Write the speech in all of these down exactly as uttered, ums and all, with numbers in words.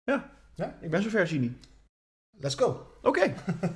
Ja, ja? Ik ben zover, Zini. Let's go. Oké. Okay.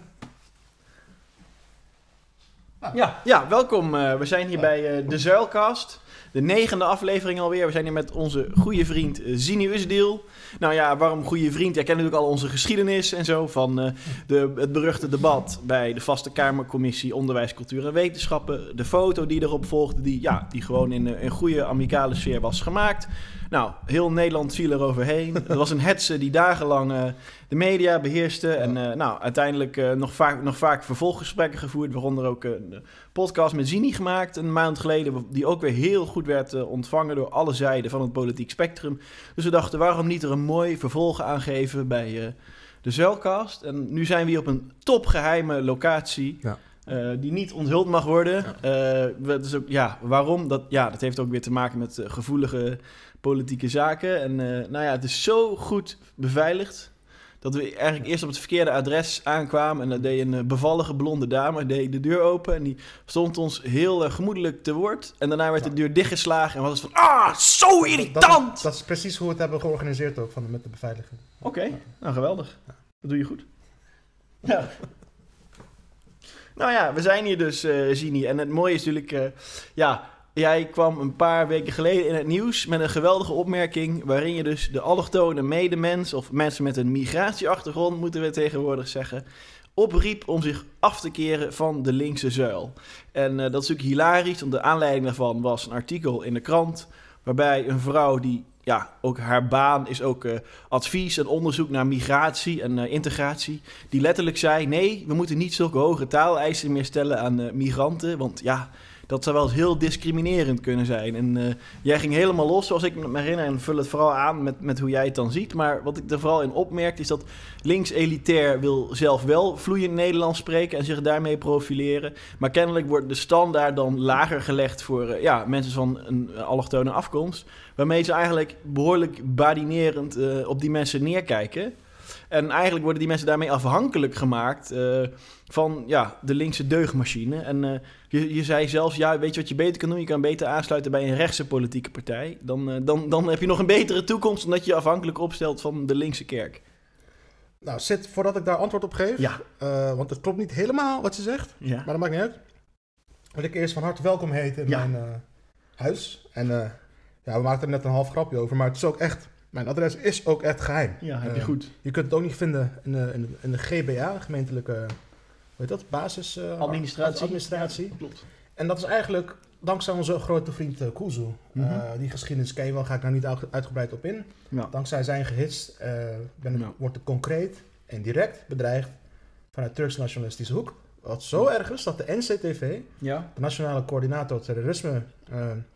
ah. ja, ja, welkom. Uh, we zijn hier ah. bij uh, de Zuilcast. De negende aflevering alweer. We zijn hier met onze goede vriend uh, Zini Usdeel. Nou ja, waarom goede vriend? Jij kent natuurlijk al onze geschiedenis en zo. Van uh, de, het beruchte debat bij de Vaste Kamercommissie Onderwijs, Cultuur en Wetenschappen. De foto die erop volgde, die, ja, die gewoon in uh, een goede amicale sfeer was gemaakt. Nou, heel Nederland viel er overheen. Het was een hetze die dagenlang uh, de media beheerste. En uh, nou, uiteindelijk uh, nog, vaak, nog vaak vervolggesprekken gevoerd. Waaronder ook uh, een podcast met Zini gemaakt een maand geleden. Die ook weer heel goed werd uh, ontvangen door alle zijden van het politiek spectrum. Dus we dachten, waarom niet er een mooi vervolg aangeven bij uh, de Zuilcast. En nu zijn we hier op een topgeheime locatie. Ja. Uh, die niet onthuld mag worden. Ja. Uh, dus ook, ja, waarom? Dat, ja, dat heeft ook weer te maken met uh, gevoelige politieke zaken. En uh, nou ja, het is zo goed beveiligd dat we eigenlijk eerst op het verkeerde adres aankwamen. En dat deed een uh, bevallige blonde dame, deed de deur open. En die stond ons heel uh, gemoedelijk te woord. En daarna werd ja. de deur dichtgeslagen en was het van, ah, zo irritant! Dat is, dat is precies hoe we het hebben georganiseerd ook, van, met de beveiliging. Oké, okay. ja. nou geweldig. Ja. Dat doe je goed. Ja. Nou ja, we zijn hier dus, uh, Zini. En het mooie is natuurlijk, uh, ja, jij kwam een paar weken geleden in het nieuws met een geweldige opmerking, waarin je dus de allochtone medemens, of mensen met een migratieachtergrond, moeten we tegenwoordig zeggen, opriep om zich af te keren van de linkse zuil. En uh, dat is natuurlijk hilarisch, want de aanleiding daarvan was een artikel in de krant, waarbij een vrouw die, ja, ook haar baan is ook uh, advies en onderzoek naar migratie en uh, integratie, die letterlijk zei, nee, we moeten niet zulke hoge taaleisen meer stellen aan uh, migranten, want ja, dat zou wel eens heel discriminerend kunnen zijn. En uh, jij ging helemaal los, zoals ik me herinner, en vul het vooral aan met, met hoe jij het dan ziet. Maar wat ik er vooral in opmerkte is dat links elitair wil zelf wel vloeiend Nederlands spreken en zich daarmee profileren. Maar kennelijk wordt de standaard dan lager gelegd voor uh, ja, mensen van een uh, allochtone afkomst. Waarmee ze eigenlijk behoorlijk badinerend uh, op die mensen neerkijken. En eigenlijk worden die mensen daarmee afhankelijk gemaakt uh, van ja, de linkse deugdmachine. En uh, je, je zei zelfs, ja, weet je wat je beter kan doen? Je kan beter aansluiten bij een rechtse politieke partij. Dan, uh, dan, dan heb je nog een betere toekomst dan dat je je afhankelijk opstelt van de linkse kerk. Nou, Sid, voordat ik daar antwoord op geef, ja. uh, want het klopt niet helemaal wat je zegt, ja. maar dat maakt niet uit. Wil ik eerst van harte welkom heten in ja. mijn uh, huis. En uh, ja, we maakten er net een half grapje over, maar het is ook echt... Mijn adres is ook echt geheim. Ja, heb je uh, goed. Je kunt het ook niet vinden in de, in de, in de G B A, gemeentelijke, hoe heet dat, basis... Uh, administratie. administratie. Ja, klopt. En dat is eigenlijk dankzij onze grote vriend uh, Kuzu. Mm-hmm. Uh, die geschiedenis ken je wel, ga ik daar niet uitgebreid op in. Ja. Dankzij zijn gehits uh, ben ik, ja. wordt het concreet en direct bedreigd vanuit Turks nationalistische hoek. Wat zo ja. erg is dat de N C T V, ja. de Nationale Coördinator Terrorisme uh,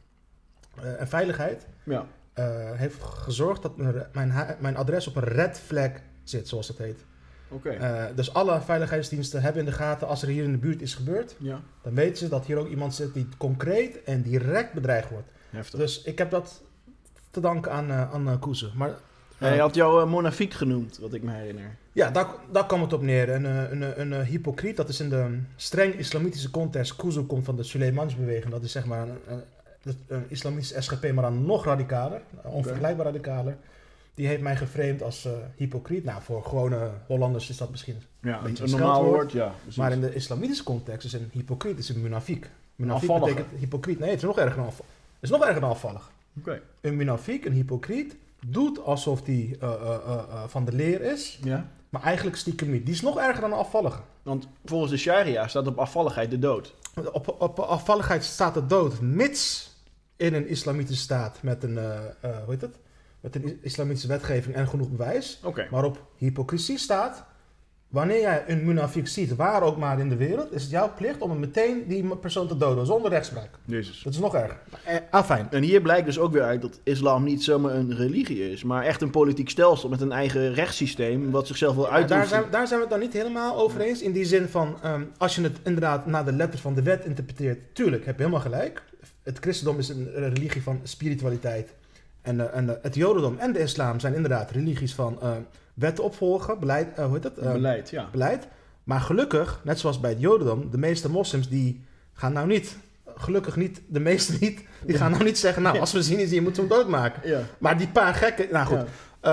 uh, en Veiligheid... Ja. Uh, heeft gezorgd dat mijn, mijn adres op een red flag zit, zoals het heet. Okay. Uh, dus alle veiligheidsdiensten hebben in de gaten, als er hier in de buurt is gebeurd, ja. dan weten ze dat hier ook iemand zit die concreet en direct bedreigd wordt. Heftig. Dus ik heb dat te danken aan, uh, aan uh, Kuzu. Maar uh, hij had jou uh, monafiek genoemd, wat ik me herinner. Ja, daar, daar kwam het op neer. Een, een, een, een, een hypocriet, dat is in de streng islamitische context. Kuzu komt van de Suleimansbeweging, dat is zeg maar een, een een islamitische S G P, maar dan nog radicaler, onvergelijkbaar radicaler. Die heeft mij geframed als uh, hypocriet. Nou, voor gewone Hollanders is dat misschien ja, een, een, een normaal woord. Ja, maar in de islamitische context is een hypocriet is een munafiek. Munafiek betekent hypocriet. Nee, het is nog erger dan afvallig. Het is nog erger dan afvallig. Okay. Een munafiek, een hypocriet, doet alsof die uh, uh, uh, uh, van de leer is, ja. maar eigenlijk stiekem niet. Die is nog erger dan een afvallige. Want volgens de sharia staat op afvalligheid de dood. Op, op afvalligheid staat de dood, mits in een islamitische staat met een, uh, uh, hoe heet het? Met een islamitische wetgeving en genoeg bewijs. Okay. Maar op hypocrisie staat, wanneer jij een munafiek ziet, waar ook maar in de wereld, is het jouw plicht om meteen die persoon te doden, zonder rechtspraak. Jezus. Dat is nog erger. Eh, ah, fijn. En hier blijkt dus ook weer uit dat islam niet zomaar een religie is, maar echt een politiek stelsel met een eigen rechtssysteem, wat zichzelf wil uitoefenen. Ja, daar, zijn, daar zijn we het dan niet helemaal over eens, in die zin van, um, als je het inderdaad naar de letter van de wet interpreteert, tuurlijk, heb je helemaal gelijk. Het christendom is een religie van spiritualiteit. En, uh, en uh, het jodendom en de islam zijn inderdaad religies van uh, wetten opvolgen, beleid, uh, hoe heet dat? Uh, beleid, ja. Beleid. Maar gelukkig, net zoals bij het jodendom, de meeste moslims die gaan nou niet, gelukkig niet, de meeste niet, die gaan nou niet zeggen, nou, als we zien is, je moet hem doodmaken. Ja. Maar die paar gekken, nou goed. Ja. Um,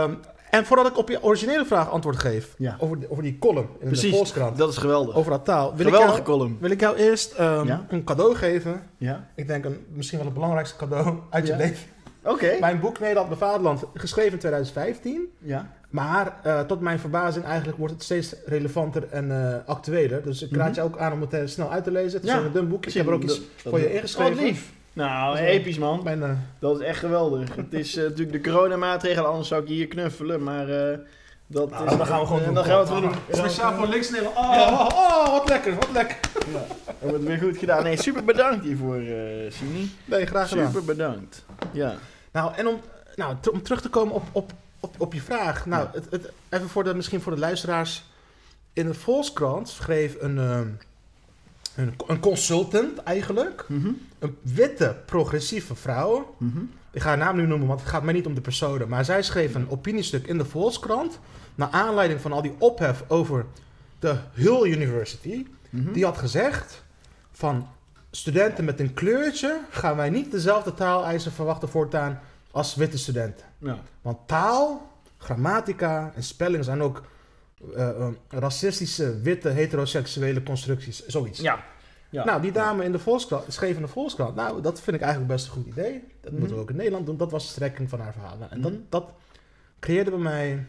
En voordat ik op je originele vraag antwoord geef, Ja. over, die, over die column in Precies, de Volkskrant, dat is geweldig. over dat taal, wil ik, Geweldige jou, column. wil ik jou eerst um, Ja? een cadeau geven. Ja? Ik denk een, misschien wel het belangrijkste cadeau uit je Ja. leven. Oké. Mijn boek Nederland, mijn vaderland, geschreven in twintig vijftien. Ja. Maar uh, tot mijn verbazing eigenlijk wordt het steeds relevanter en uh, actueler. Dus ik raad Mhm. je ook aan om het uh, snel uit te lezen. Het is Ja. een dun boek. Ik heb er ook iets Dat- voor je dat- ingeschreven. Oh, lief. Nou, Dat is episch man. Mijn, uh, Dat is echt geweldig. Het is uh, natuurlijk de coronamaatregelen, anders zou ik hier knuffelen, maar uh, dat nou, is... dan gaan we gewoon uh, doen. Dan gaan we het gewoon doen. Speciaal voor links Nederland. Oh, Ja. oh, oh, wat lekker, wat lekker. Ja, dat wordt weer goed gedaan. Nee, super bedankt hiervoor, uh, Sini. Nee, graag gedaan. Super bedankt. Ja. Nou, en om, nou, t- om terug te komen op, op, op, op je vraag. Nou, Ja. het, het, even voor de, misschien voor de luisteraars. In de Volkskrant schreef een, um, een, een consultant eigenlijk. Mhm. Een witte, progressieve vrouw. Mhm. Ik ga haar naam nu noemen, want het gaat mij niet om de personen. Maar zij schreef een opiniestuk in de Volkskrant. Naar aanleiding van al die ophef over de Hull University. Mhm. Die had gezegd van studenten met een kleurtje gaan wij niet dezelfde taaleisen verwachten voortaan als witte studenten. Ja. Want taal, grammatica en spelling zijn ook uh, uh, racistische, witte, heteroseksuele constructies. Zoiets. Ja. Ja. Nou, die dame in de Volkskrant, schreef in de Volkskrant, nou, dat vind ik eigenlijk best een goed idee. Dat Mhm. moeten we ook in Nederland doen. Dat was de strekking van haar verhaal. Nou, en dat, Mhm. dat creëerde bij mij,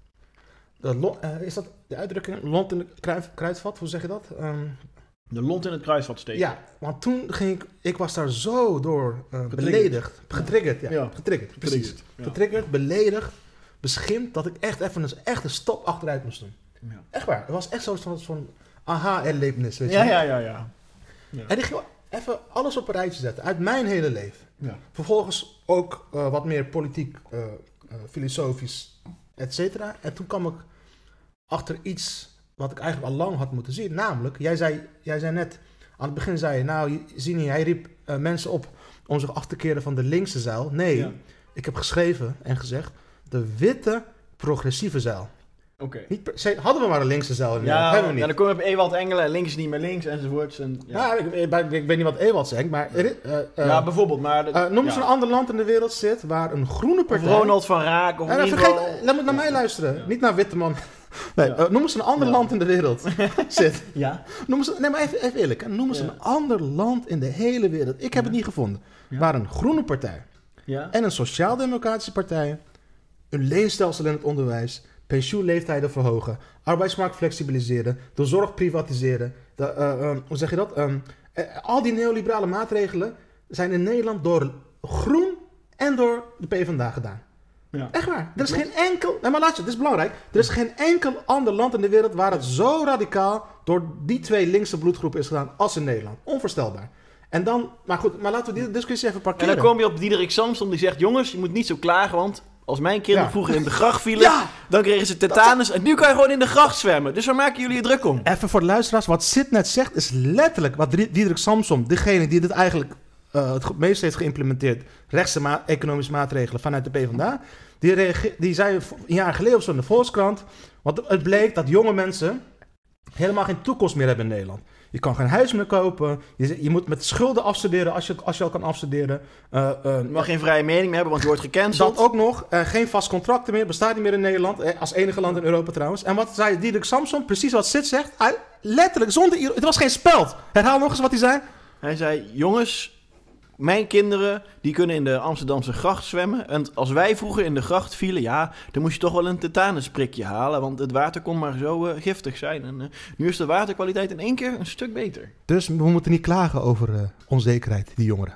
de lo- uh, is dat de uitdrukking, lont in de kruid- kruidvat, hoe zeg je dat? Um, De lont in het kruisvat steken. ja, want toen ging ik, ik was daar zo door uh, Getriggerd. beledigd, getriggerd, ja, Ja. getriggerd, precies. Getriggerd, ja. Getriggerd, beledigd, beschimpt, dat ik echt even een, echt een stap achteruit moest doen. Ja. Echt waar, het was echt zo'n zo'n zo'n aha-erlevenis, weet je Ja, wel. ja, ja, ja. Ja. En ik ging even alles op een rijtje zetten, uit mijn hele leven. Ja. Vervolgens ook uh, wat meer politiek, uh, uh, filosofisch, et cetera. En toen kwam ik achter iets wat ik eigenlijk al lang had moeten zien. Namelijk, jij zei, jij zei net, aan het begin zei je, nou, Zini, hij riep uh, mensen op om zich af te keren van de linkse zuil. Nee, Ja. ik heb geschreven en gezegd, de witte progressieve zuil. Oké. Niet per se, hadden we maar een linkse zuil in Nederland, Ja, hebben we ja, niet. dan kom je op Ewald Engelen en links is niet meer links enzovoorts. En, ja. Ja, ik, ik, ik- ik weet niet wat Ewald zegt, maar er is- uh, uh, ja, bijvoorbeeld, maar... de- uh, noem eens ja. een ander land in de wereld zit waar een groene Of partij... Ronald van Raak, of Ja, in nou, ieder vergeet, geval... laat me naar mij luisteren. Ja. Niet naar Witteman. Nee, Ja. uh, noem eens een ander Ja. land in de wereld zit. Ja? Noem eens, nee, maar even, even eerlijk. hè. Noem eens Ja. een ander land in de hele wereld. Ik heb Ja. het niet gevonden. Ja. Waar een groene partij Ja? en een sociaal-democratische partij een leenstelsel in het onderwijs, pensioenleeftijden verhogen, arbeidsmarkt flexibiliseren, de zorg privatiseren. De, uh, um, hoe zeg je dat? Um, eh, al die neoliberale maatregelen zijn in Nederland door Groen en door de PvdA gedaan. Ja. Echt waar. Er is geen enkel... Nee, maar laat je, dit is belangrijk. Er is geen enkel ander land in de wereld waar het zo radicaal door die twee linkse bloedgroepen is gedaan als in Nederland. Onvoorstelbaar. En dan... Maar goed, maar laten we die discussie even En parkeren. dan kom je op Diederik Samsom die zegt... Jongens, je moet niet zo klagen, want als mijn kinderen Ja. vroeger in de gracht vielen... Ja! dan kregen ze tetanus en nu kan je gewoon in de gracht zwemmen. Dus waar maken jullie je druk om? Even voor de luisteraars. Wat Sid net zegt is letterlijk wat Dri- Diederik Samsom, degene die dit eigenlijk uh, het ge- meest heeft geïmplementeerd, rechtse ma- economische maatregelen vanuit de PvdA, die, reage- die zei v- een jaar geleden of zo in de Volkskrant, want het bleek dat jonge mensen helemaal geen toekomst meer hebben in Nederland. Je kan geen huis meer kopen. Je, je moet met schulden afstuderen als je, als je al kan afstuderen. Uh, uh, Je mag geen vrije mening meer hebben, want je wordt gecanceld. dat ook nog. Uh, geen vast contracten meer. Bestaat niet meer in Nederland. Eh, als enige land in Europa trouwens. En wat zei Diederik Samsom? Precies wat Sid zegt. Hij, letterlijk, zonder... iro- Het was geen speld. Herhaal nog eens wat hij zei. Hij zei, jongens, mijn kinderen die kunnen in de Amsterdamse gracht zwemmen. En als wij vroeger in de gracht vielen, ja, dan moest je toch wel een tetanusprikje halen. Want het water kon maar zo uh, giftig zijn. En uh, nu is de waterkwaliteit in één keer een stuk beter. Dus we moeten niet klagen over uh, onzekerheid, die jongeren.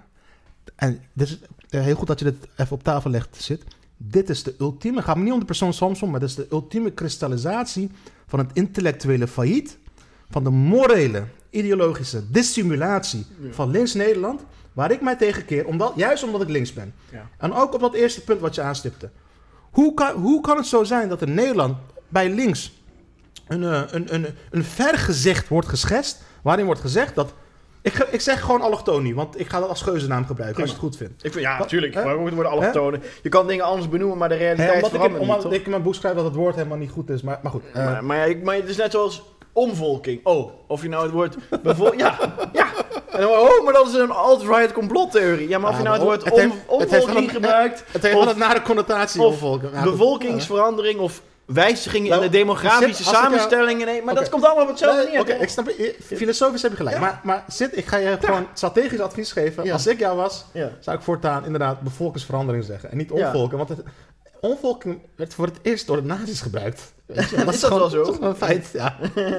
En dit is uh, heel goed dat je dit even op tafel legt, Sid. Dit is de ultieme, het gaat me niet om de persoon Samson, maar dit is de ultieme kristallisatie van het intellectuele failliet, van de morele, ideologische dissimulatie Ja. van links Nederland, waar ik mij tegen keer, omdat, juist omdat ik links ben. Ja. En ook op dat eerste punt wat je aanstipte. Hoe kan, hoe kan het zo zijn dat in Nederland bij links een, uh, een, een, een vergezicht wordt geschetst, waarin wordt gezegd dat... Ik, ge- ik zeg gewoon allochtonie, want ik ga dat als geuzennaam gebruiken, als je het goed vindt. Ik vind, ja, Wat- natuurlijk. hè? Waarom worden allochtonen? Je kan dingen anders benoemen, maar de realiteit Hè, omdat ik, verandert omdat niet, toch? ik in mijn boek schrijf dat het woord helemaal niet goed is, maar, maar goed. uh, Maar, maar, ja, ik- maar het is net zoals omvolking. Oh, of je nou het woord... Bijvoorbeeld, ja, ja. En dan, oh, maar dat is een alt-right complottheorie. Ja, maar of Ja, je nou het maar woord het heeft- om, het heeft wel omvolking een- gebruikt... Het heeft of- wel een nare connotatie. of omvolken. Ja, goed. bevolkingsverandering of wijzigingen Nou, in de demografische zit- als ik jou- samenstellingen. Nee, maar Oké. dat komt allemaal op hetzelfde Nee, neer. Oké, toch? ik snap je. Filosofisch heb je gelijk. Ja. Maar, maar zit, ik ga je gewoon strategisch advies geven. Ja. Als ik jou was, Ja. zou ik voortaan inderdaad bevolkingsverandering zeggen. En niet Ja. omvolken. Want het, omvolking werd voor het eerst door de nazi's gebruikt. Weet je? Is dat wel zo? Dat is gewoon een feit, ja.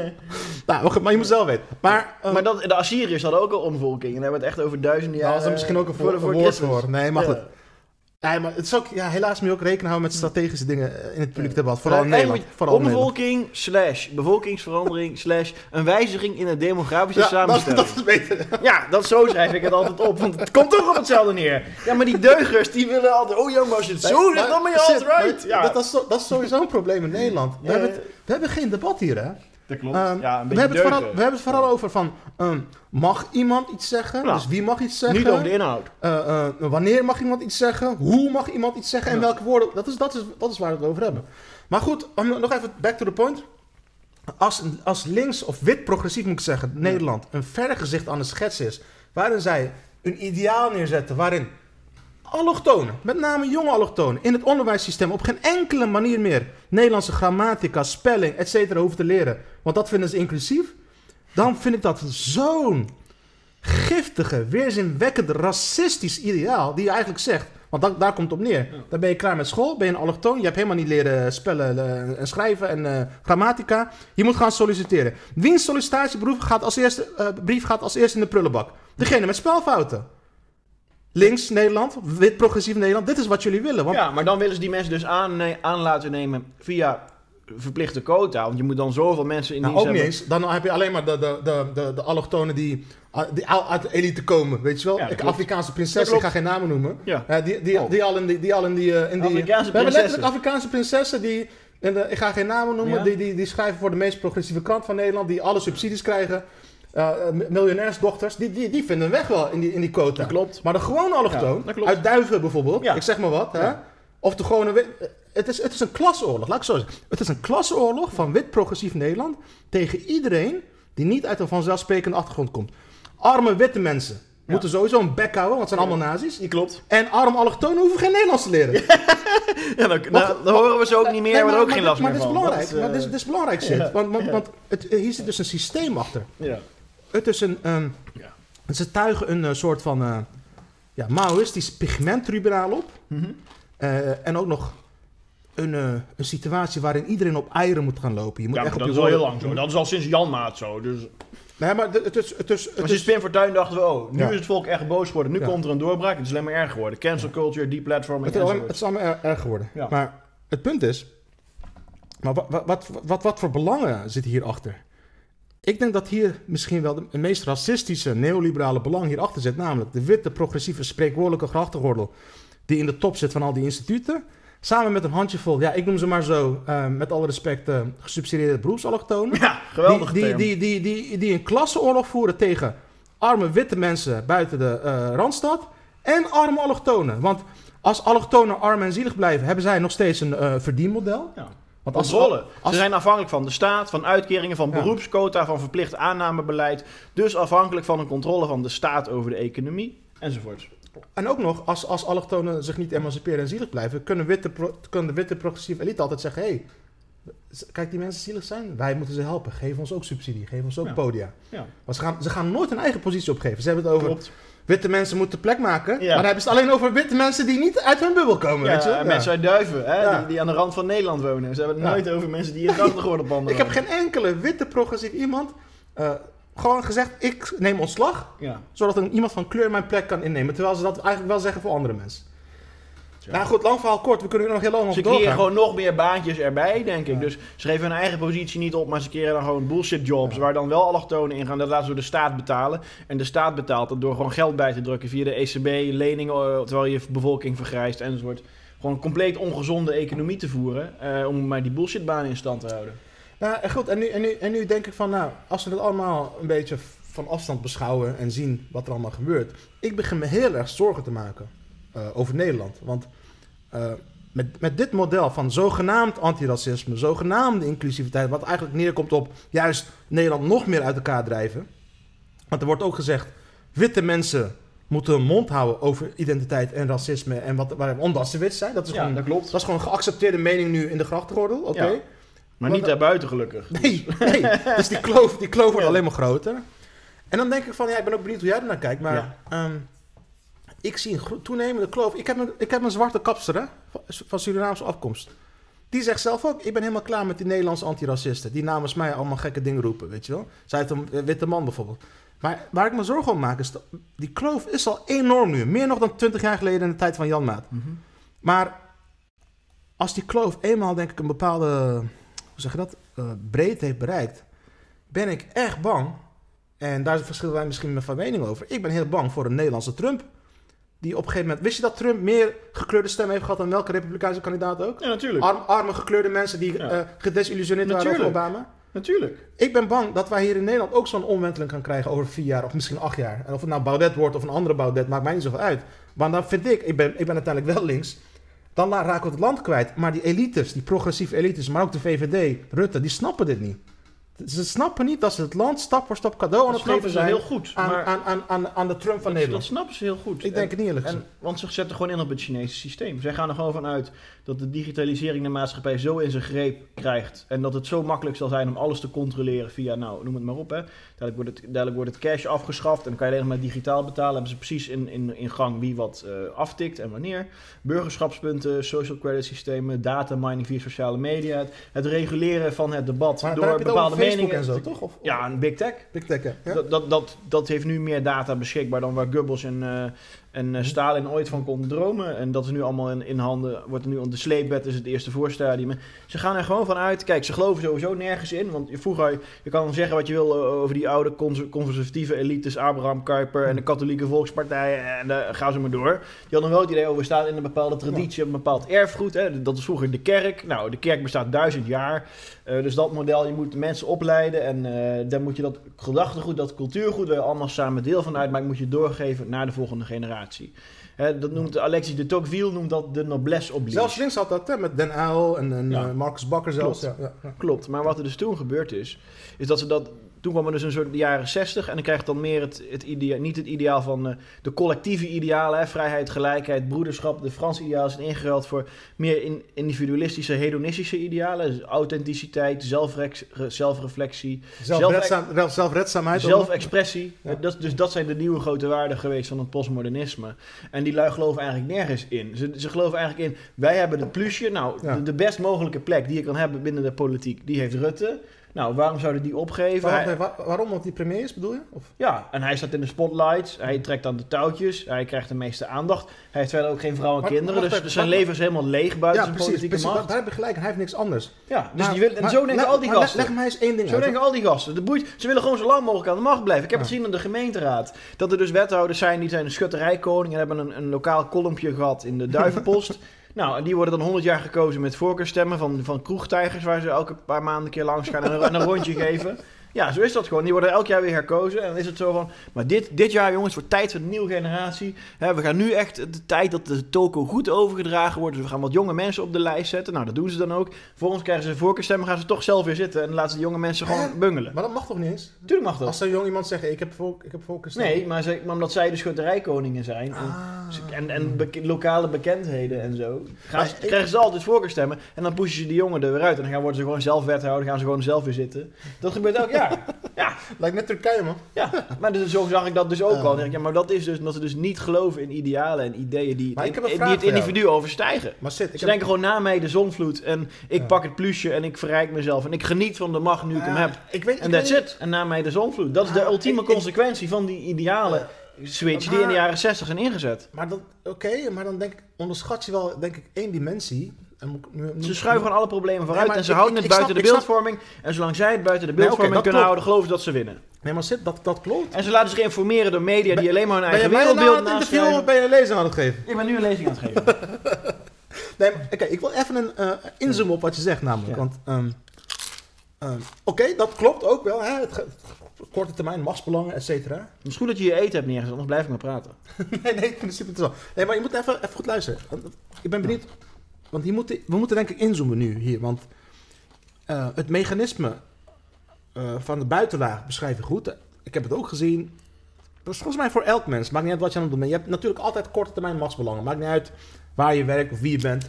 Nou, maar, maar je moet zelf weten. Maar, uh, Maar dat, de Assyriërs hadden ook al omvolking. En daar hebben we het echt over duizenden nou, jaar. was er misschien ook een voor, voor, de- voor een woord Christus. voor. Nee, maar Ja. goed. Nee, maar het is ook, ja, helaas moet je ook rekening houden met strategische dingen eh, in het publiek debat. Vooral in Maar Nederland. eigenlijk Vooral in Nederland. omvolking slash bevolkingsverandering slash een wijziging in de demografische Ja, dat, samenstelling. dat is beter. Ja, dat, zo schrijf ik het altijd op. Want het komt toch op hetzelfde neer. Ja, maar die deugers die willen altijd... Oh ja, maar als je het zo zegt, dan ben je Sid, alt-right. maar Ja, Dat, dat, is, zo- dat is sowieso een probleem in Nederland. We, Ja, hebben, ja. het- we hebben geen debat hier, hè? dat klopt. Ehm, ja, een we, beetje hebben het vooral, deugen. we hebben het vooral over van... ehm, mag iemand iets zeggen? Nou, Dus wie mag iets zeggen? Niet over de inhoud. Eh, eh, wanneer mag iemand iets zeggen? Hoe mag iemand iets zeggen? En Ja. welke woorden? Dat is, dat, is, dat is waar we het over hebben. Maar goed, om nog even back to the point. Als, als links of wit progressief moet ik zeggen, Nederland een vergezicht aan de schets is, waarin zij een ideaal neerzetten, waarin allochtonen, met name jonge allochtonen, in het onderwijssysteem op geen enkele manier meer Nederlandse grammatica, spelling, et cetera hoeven te leren, want dat vinden ze inclusief, dan vind ik dat zo'n giftige, weerzinwekkende, racistisch ideaal die je eigenlijk zegt. Want dat, daar komt het op neer. Ja. Dan ben je klaar met school, ben je een allochtoon. Je hebt helemaal niet leren spellen eh, en schrijven en eh, grammatica. Je moet gaan solliciteren. Wiens sollicitatiebrief gaat als eerste, eh, brief gaat als eerste in de prullenbak? Degene met spelfouten. Links Nederland, wit progressief Nederland. Dit is wat jullie willen. Want Ja, maar dan willen ze die mensen dus aan, aan laten nemen via verplichte quota. Want je moet dan zoveel mensen in nou, dienst ook niet hebben. eens. Dan heb je alleen maar de, de, de, de, de allochtonen die, die al uit de elite komen. Weet je wel? Ja, dat ik, klopt. Afrikaanse Dat prinsessen, ik klopt. ga geen namen noemen. Ja. Eh, die, die, Oh. die al in die, die, al in die, eh, in die Afrikaanse we hebben prinsessen. letterlijk Afrikaanse prinsessen die, in de, ik ga geen namen noemen, Ja. die, die, die schrijven voor de meest progressieve krant van Nederland, die alle subsidies krijgen. Uh, miljonairsdochters, die, die, die vinden een weg wel in die, in die quota. Dat klopt. Maar de gewone allochtoon, Ja, dat klopt. uit Duiven bijvoorbeeld, Ja. ik zeg maar wat, hè? Ja. Of de gewone... wit- Het is, het is een klasoorlog, laat ik zo zeggen. Het is een klasoorlog van wit progressief Nederland tegen iedereen die niet uit een vanzelfsprekende achtergrond komt. Arme witte mensen moeten sowieso een bek houden, want het zijn allemaal nazi's. Die klopt. En arme allochtonen hoeven geen Nederlands te leren. Ja, dan, nou, dan horen we ze ook niet meer, Nee, hebben we er ook maar, geen last maar meer dit is van. belangrijk. Dat is, Maar dit is, eh, dit is belangrijk, Sid. ja. Want, want, Ja. want het, hier zit dus een systeem achter. Ja. Het is een... ehm, Ja. Ze tuigen een eh, soort van eh, ja, Maoïstisch pigmenttribunaal op. Mhm. Eh, en ook nog een, eh, een situatie waarin iedereen op eieren moet gaan lopen. Je moet Ja, echt maar op dat je is al heel woorden- lang zo. Dat is al sinds Janmaat zo. Dus Nee, maar het is... Het is, het als is je Spin Fortuyn dachten we, oh, nu Ja. is het volk echt boos geworden. Nu Ja. komt er een doorbraak. Het is alleen maar erger geworden. Cancel culture, deplatforming het, is alleen- enzovoort. het is allemaal er- erg geworden. Ja. Maar het punt is... Maar wat, wat, wat, wat, wat voor belangen zitten hierachter? Ik denk dat hier misschien wel de, de meest racistische neoliberale belang hierachter zit. Namelijk de witte, progressieve, spreekwoordelijke grachtengordel die in de top zit van al die instituten. Samen met een handjevol, ja, ik noem ze maar zo, eh, met alle respect, eh, gesubsidieerde beroepsallochtonen. Ja, geweldig die, term. die, die, die, die, die een klasseoorlog voeren tegen arme witte mensen buiten de eh, Randstad en arme allochtonen. Want als allochtonen arm en zielig blijven, hebben zij nog steeds een eh, verdienmodel. Ja. Want als, Controle. als- Ze zijn afhankelijk van de staat, van uitkeringen, van Ja. beroepsquota, van verplicht aannamebeleid. Dus afhankelijk van een controle van de staat over de economie, enzovoort. En ook nog, als, als allochtonen zich niet emanciperen en zielig blijven, kunnen, witte pro- kunnen de witte progressieve elite altijd zeggen, hé, hey, kijk, die mensen zielig zijn, wij moeten ze helpen. Geef ons ook subsidie, geef ons ook Ja. podia. Ja, Maar ze gaan, ze gaan nooit hun eigen positie opgeven. Ze hebben het over klopt. witte mensen moeten plek maken, Ja. maar dan hebben ze het alleen over witte mensen die niet uit hun bubbel komen. Ja, weet je? en mensen uit Duiven, hè, Ja. die, die aan de rand van Nederland wonen. Ze hebben het Ja. nooit over mensen die in grachtengordelpanden Ik heb geen enkele witte progressief iemand uh, gewoon gezegd, ik neem ontslag, Ja. zodat een, iemand van kleur mijn plek kan innemen. Terwijl ze dat eigenlijk wel zeggen voor andere mensen. Ja. Nou goed, lang verhaal kort, we kunnen er nog heel lang Ze over creëren doorgaan. gewoon nog meer baantjes erbij, denk ik. Ja. Dus ze geven hun eigen positie niet op, maar ze creëren dan gewoon bullshit jobs. Waar dan wel allochtonen in gaan. Dat laten ze door de staat betalen. En de staat betaalt dat door gewoon geld bij te drukken via de E C B, leningen, eh, terwijl je bevolking vergrijst enzovoort. Gewoon een compleet ongezonde economie te voeren. eh, om maar die bullshitbanen in stand te houden. Nou en goed, en nu, en, nu, en nu denk ik van, nou, als we het allemaal een beetje van afstand beschouwen en zien wat er allemaal gebeurt. Ik begin me heel erg zorgen te maken uh, over Nederland. Want uh, met, met dit model van zogenaamd antiracisme, zogenaamde inclusiviteit, wat eigenlijk neerkomt op juist Nederland nog meer uit elkaar drijven. Want er wordt ook gezegd, witte mensen moeten hun mond houden over identiteit en racisme en wat, waar, omdat ze wit zijn. Dat is, Ja, gewoon, dat klopt. dat is gewoon een geaccepteerde mening nu in de grachtgordel. Oké. Okay. Ja. Maar niet daarbuiten gelukkig. Dus. Nee, nee. Dus die kloof, die kloof wordt ja. alleen maar groter. En dan denk ik van, ja, ik ben ook benieuwd hoe jij er naar kijkt. Maar ja. um, ik zie een toenemende kloof. Ik heb een, ik heb een zwarte kapster, hè, van Surinaamse afkomst. Die zegt zelf ook, ik ben helemaal klaar met die Nederlandse antiracisten. Die namens mij allemaal gekke dingen roepen, weet je wel. Zij heeft een witte man bijvoorbeeld. Maar waar ik me zorgen om maak is, dat die kloof is al enorm nu. Meer nog dan twintig jaar geleden in de tijd van Jan Maat. Mm-hmm. Maar als die kloof eenmaal, denk ik, een bepaalde, hoe zeg je dat, uh, breedte heeft bereikt, ben ik echt bang. En daar verschillen wij misschien van mening over. Ik ben heel bang voor een Nederlandse Trump. Die op een gegeven moment... Wist je dat Trump meer gekleurde stemmen heeft gehad dan welke republikeinse kandidaat ook? Ja, natuurlijk. Arm, arme gekleurde mensen die ja. uh, gedesillusioneerd waren over Obama. Natuurlijk. Ik ben bang dat wij hier in Nederland ook zo'n omwenteling gaan krijgen over vier jaar of misschien acht jaar. En of het nou Baudet wordt of een andere Baudet, maakt mij niet zoveel uit. Maar dan vind ik, ik ben, ik ben uiteindelijk wel links, dan raken we het land kwijt. Maar die elites, die progressieve elites, maar ook de V V D, Rutte, die snappen dit niet. Ze snappen niet dat ze het land stap voor stap cadeau aan het geven zijn heel goed, aan, maar aan, aan, aan, aan de Trump van dat, Nederland. Dat snappen ze heel goed. Ik denk het niet eerlijk gezegd. Want ze zetten gewoon in op het Chinese systeem. Zij gaan er gewoon vanuit dat de digitalisering de maatschappij zo in zijn greep krijgt. En dat het zo makkelijk zal zijn om alles te controleren via, nou, noem het maar op. Hè. Dadelijk, wordt het, dadelijk wordt het cash afgeschaft en dan kan je alleen maar digitaal betalen. Hebben ze precies in, in, in gang wie wat uh, aftikt en wanneer. Burgerschapspunten, social credit systemen, data mining via sociale media. Het, het reguleren van het debat maar, door maar bepaalde meningen. En zo, toch? Of, ja, een big tech. Big tech, ja. Ja. Dat, dat, dat, dat heeft nu meer data beschikbaar dan waar Goebbels en, uh, en uh, Stalin ooit van konden dromen. En dat is nu allemaal in, in handen, wordt er nu op de sleepbed, is het eerste voorstadium. Ze gaan er gewoon van uit, kijk, ze geloven sowieso nergens in. Want vroeger, je kan zeggen wat je wil over die oude conservatieve elites, Abraham Kuyper en de katholieke volkspartij, en daar gaan ze maar door. Die hadden wel het idee over, we staan in een bepaalde traditie, een bepaald erfgoed. Hè. Dat is vroeger de kerk. Nou, de kerk bestaat duizend jaar. Uh, dus dat model, je moet de mensen opleiden en uh, dan moet je dat gedachtegoed, dat cultuurgoed, waar je allemaal samen deel van uitmaakt, moet je doorgeven naar de volgende generatie. He, dat noemt Alexis de Tocqueville noemt dat de noblesse oblige. Zelfs links had dat, hè, met Den Uyl en, en ja. uh, Marcus Bakker zelfs. Klopt. Ja, ja, ja. Klopt, maar wat er dus toen gebeurd is, is dat ze dat... Toen kwam er dus een soort de jaren zestig en dan krijg je dan meer het, het idea, niet het ideaal van uh, de collectieve idealen, hè, vrijheid, gelijkheid, broederschap. De Franse idealen zijn ingeruild voor meer in, individualistische, hedonistische idealen. Dus authenticiteit, zelfrex, zelfreflectie, zelfredzaam, zelf, zelfredzaamheid. Zelfexpressie. Ja. Dat, dus dat zijn de nieuwe grote waarden geweest van het postmodernisme. En die lui geloven eigenlijk nergens in. Ze, ze geloven eigenlijk in, wij hebben het plusje. Nou, ja. de, de best mogelijke plek die je kan hebben binnen de politiek, die heeft Rutte. Nou, waarom zouden die opgeven? Waarom? Hij, waar, waarom? Want die premier is, bedoel je? Of? Ja, en hij staat in de spotlights. Hij trekt aan de touwtjes. Hij krijgt de meeste aandacht. Hij heeft verder ook geen vrouw en maar, kinderen. maar, dus, maar, dus zijn maar, leven is helemaal leeg buiten ja, zijn precies, politieke precies, macht. Daar heb je gelijk. En hij heeft niks anders. Ja, dus maar, die wil, en maar, zo denken leg, al die gasten. Leg, leg mij eens één ding Zo uit. denken al die gasten. De boeit, ze willen gewoon zo lang mogelijk aan de macht blijven. Ik heb ja. het gezien in de gemeenteraad. Dat er dus wethouders zijn, die zijn een schutterijkoning en hebben een, een lokaal kolompje gehad in de Duivenpost. Nou, en die worden dan honderd jaar gekozen met voorkeurstemmen van, van kroegtijgers, waar ze elke paar maanden een keer langs gaan en een, en een rondje geven. Ja, zo is dat gewoon. Die worden elk jaar weer herkozen. En dan is het zo van, maar dit, dit jaar jongens, wordt tijd voor een nieuwe generatie. He, we gaan nu echt de tijd dat de toko goed overgedragen wordt. Dus we gaan wat jonge mensen op de lijst zetten. Nou, dat doen ze dan ook. Vervolgens krijgen ze voorkeurstemmen, gaan ze toch zelf weer zitten. En dan laten ze de jonge mensen gewoon eh, bungelen. Maar dat mag toch niet eens? Tuurlijk mag dat. Als er jong iemand zegt, ik heb, volk, ik heb voorkeurstemmen. Nee, maar, ze, maar omdat zij de schutterijkoningen zijn. Ah. En, en, en beke- lokale bekendheden en zo. Gaan ze, krijgen ze altijd voorkeurstemmen. En dan pushen ze die jongen er weer uit. En dan gaan, worden ze gewoon zelf wethouder. Gaan ze gewoon zelf weer zitten. Dat gebeurt elk jaar. Ja. Lijkt net Turkije, man. Ja, maar dus, zo zag ik dat dus ook uh. al. Ja, maar dat is dus dat ze dus niet geloven in idealen en ideeën die, in, die het individu overstijgen. Maar zit, ze heb... denken gewoon na mij de zonvloed en ik ja. pak het plusje en ik verrijk mezelf. En ik geniet van de macht nu ik uh, hem heb. Ik weet, en that's it. En na mij de zonvloed. Dat is de uh, ultieme ik, consequentie ik, van die idealen uh, switch maar, die in de jaren zestig zijn ingezet. Maar oké, okay, maar dan denk ik, onderschat je wel denk ik één dimensie. En nu, nu, ze schuiven gewoon alle problemen vooruit nee, en ze ik, houden ik, het ik buiten snap, de beeldvorming. Snap... En zolang zij het buiten de beeldvorming nee, okay, kunnen klopt. houden, geloven ze dat ze winnen. Nee, maar zit, dat, dat klopt. En ze laten zich informeren door media die ben, alleen maar hun eigen ben wereldbeeld nou naschrijven. Of ben je een lezing aan het geven? Ik ben nu een lezing aan het geven. nee, oké, okay, ik wil even een uh, inzoomen op wat je zegt namelijk. Ja. Want, um, um, oké, okay, dat klopt ook wel. Hè? Het, korte termijn, machtsbelangen, et cetera. Het is goed dat je je eten hebt neergezet, anders blijf ik maar praten. nee, nee, in principe het wel. Nee, maar je moet even, even goed luisteren. Ik ben benieuwd... Want hier moet, we moeten denk ik inzoomen nu hier. Want uh, het mechanisme uh, van de buitenlaag beschrijf je goed. Ik heb het ook gezien. Dat is volgens mij voor elk mens. Maakt niet uit wat je aan het doen bent. Je hebt natuurlijk altijd korte termijn machtsbelangen. Maakt niet uit waar je werkt of wie je bent.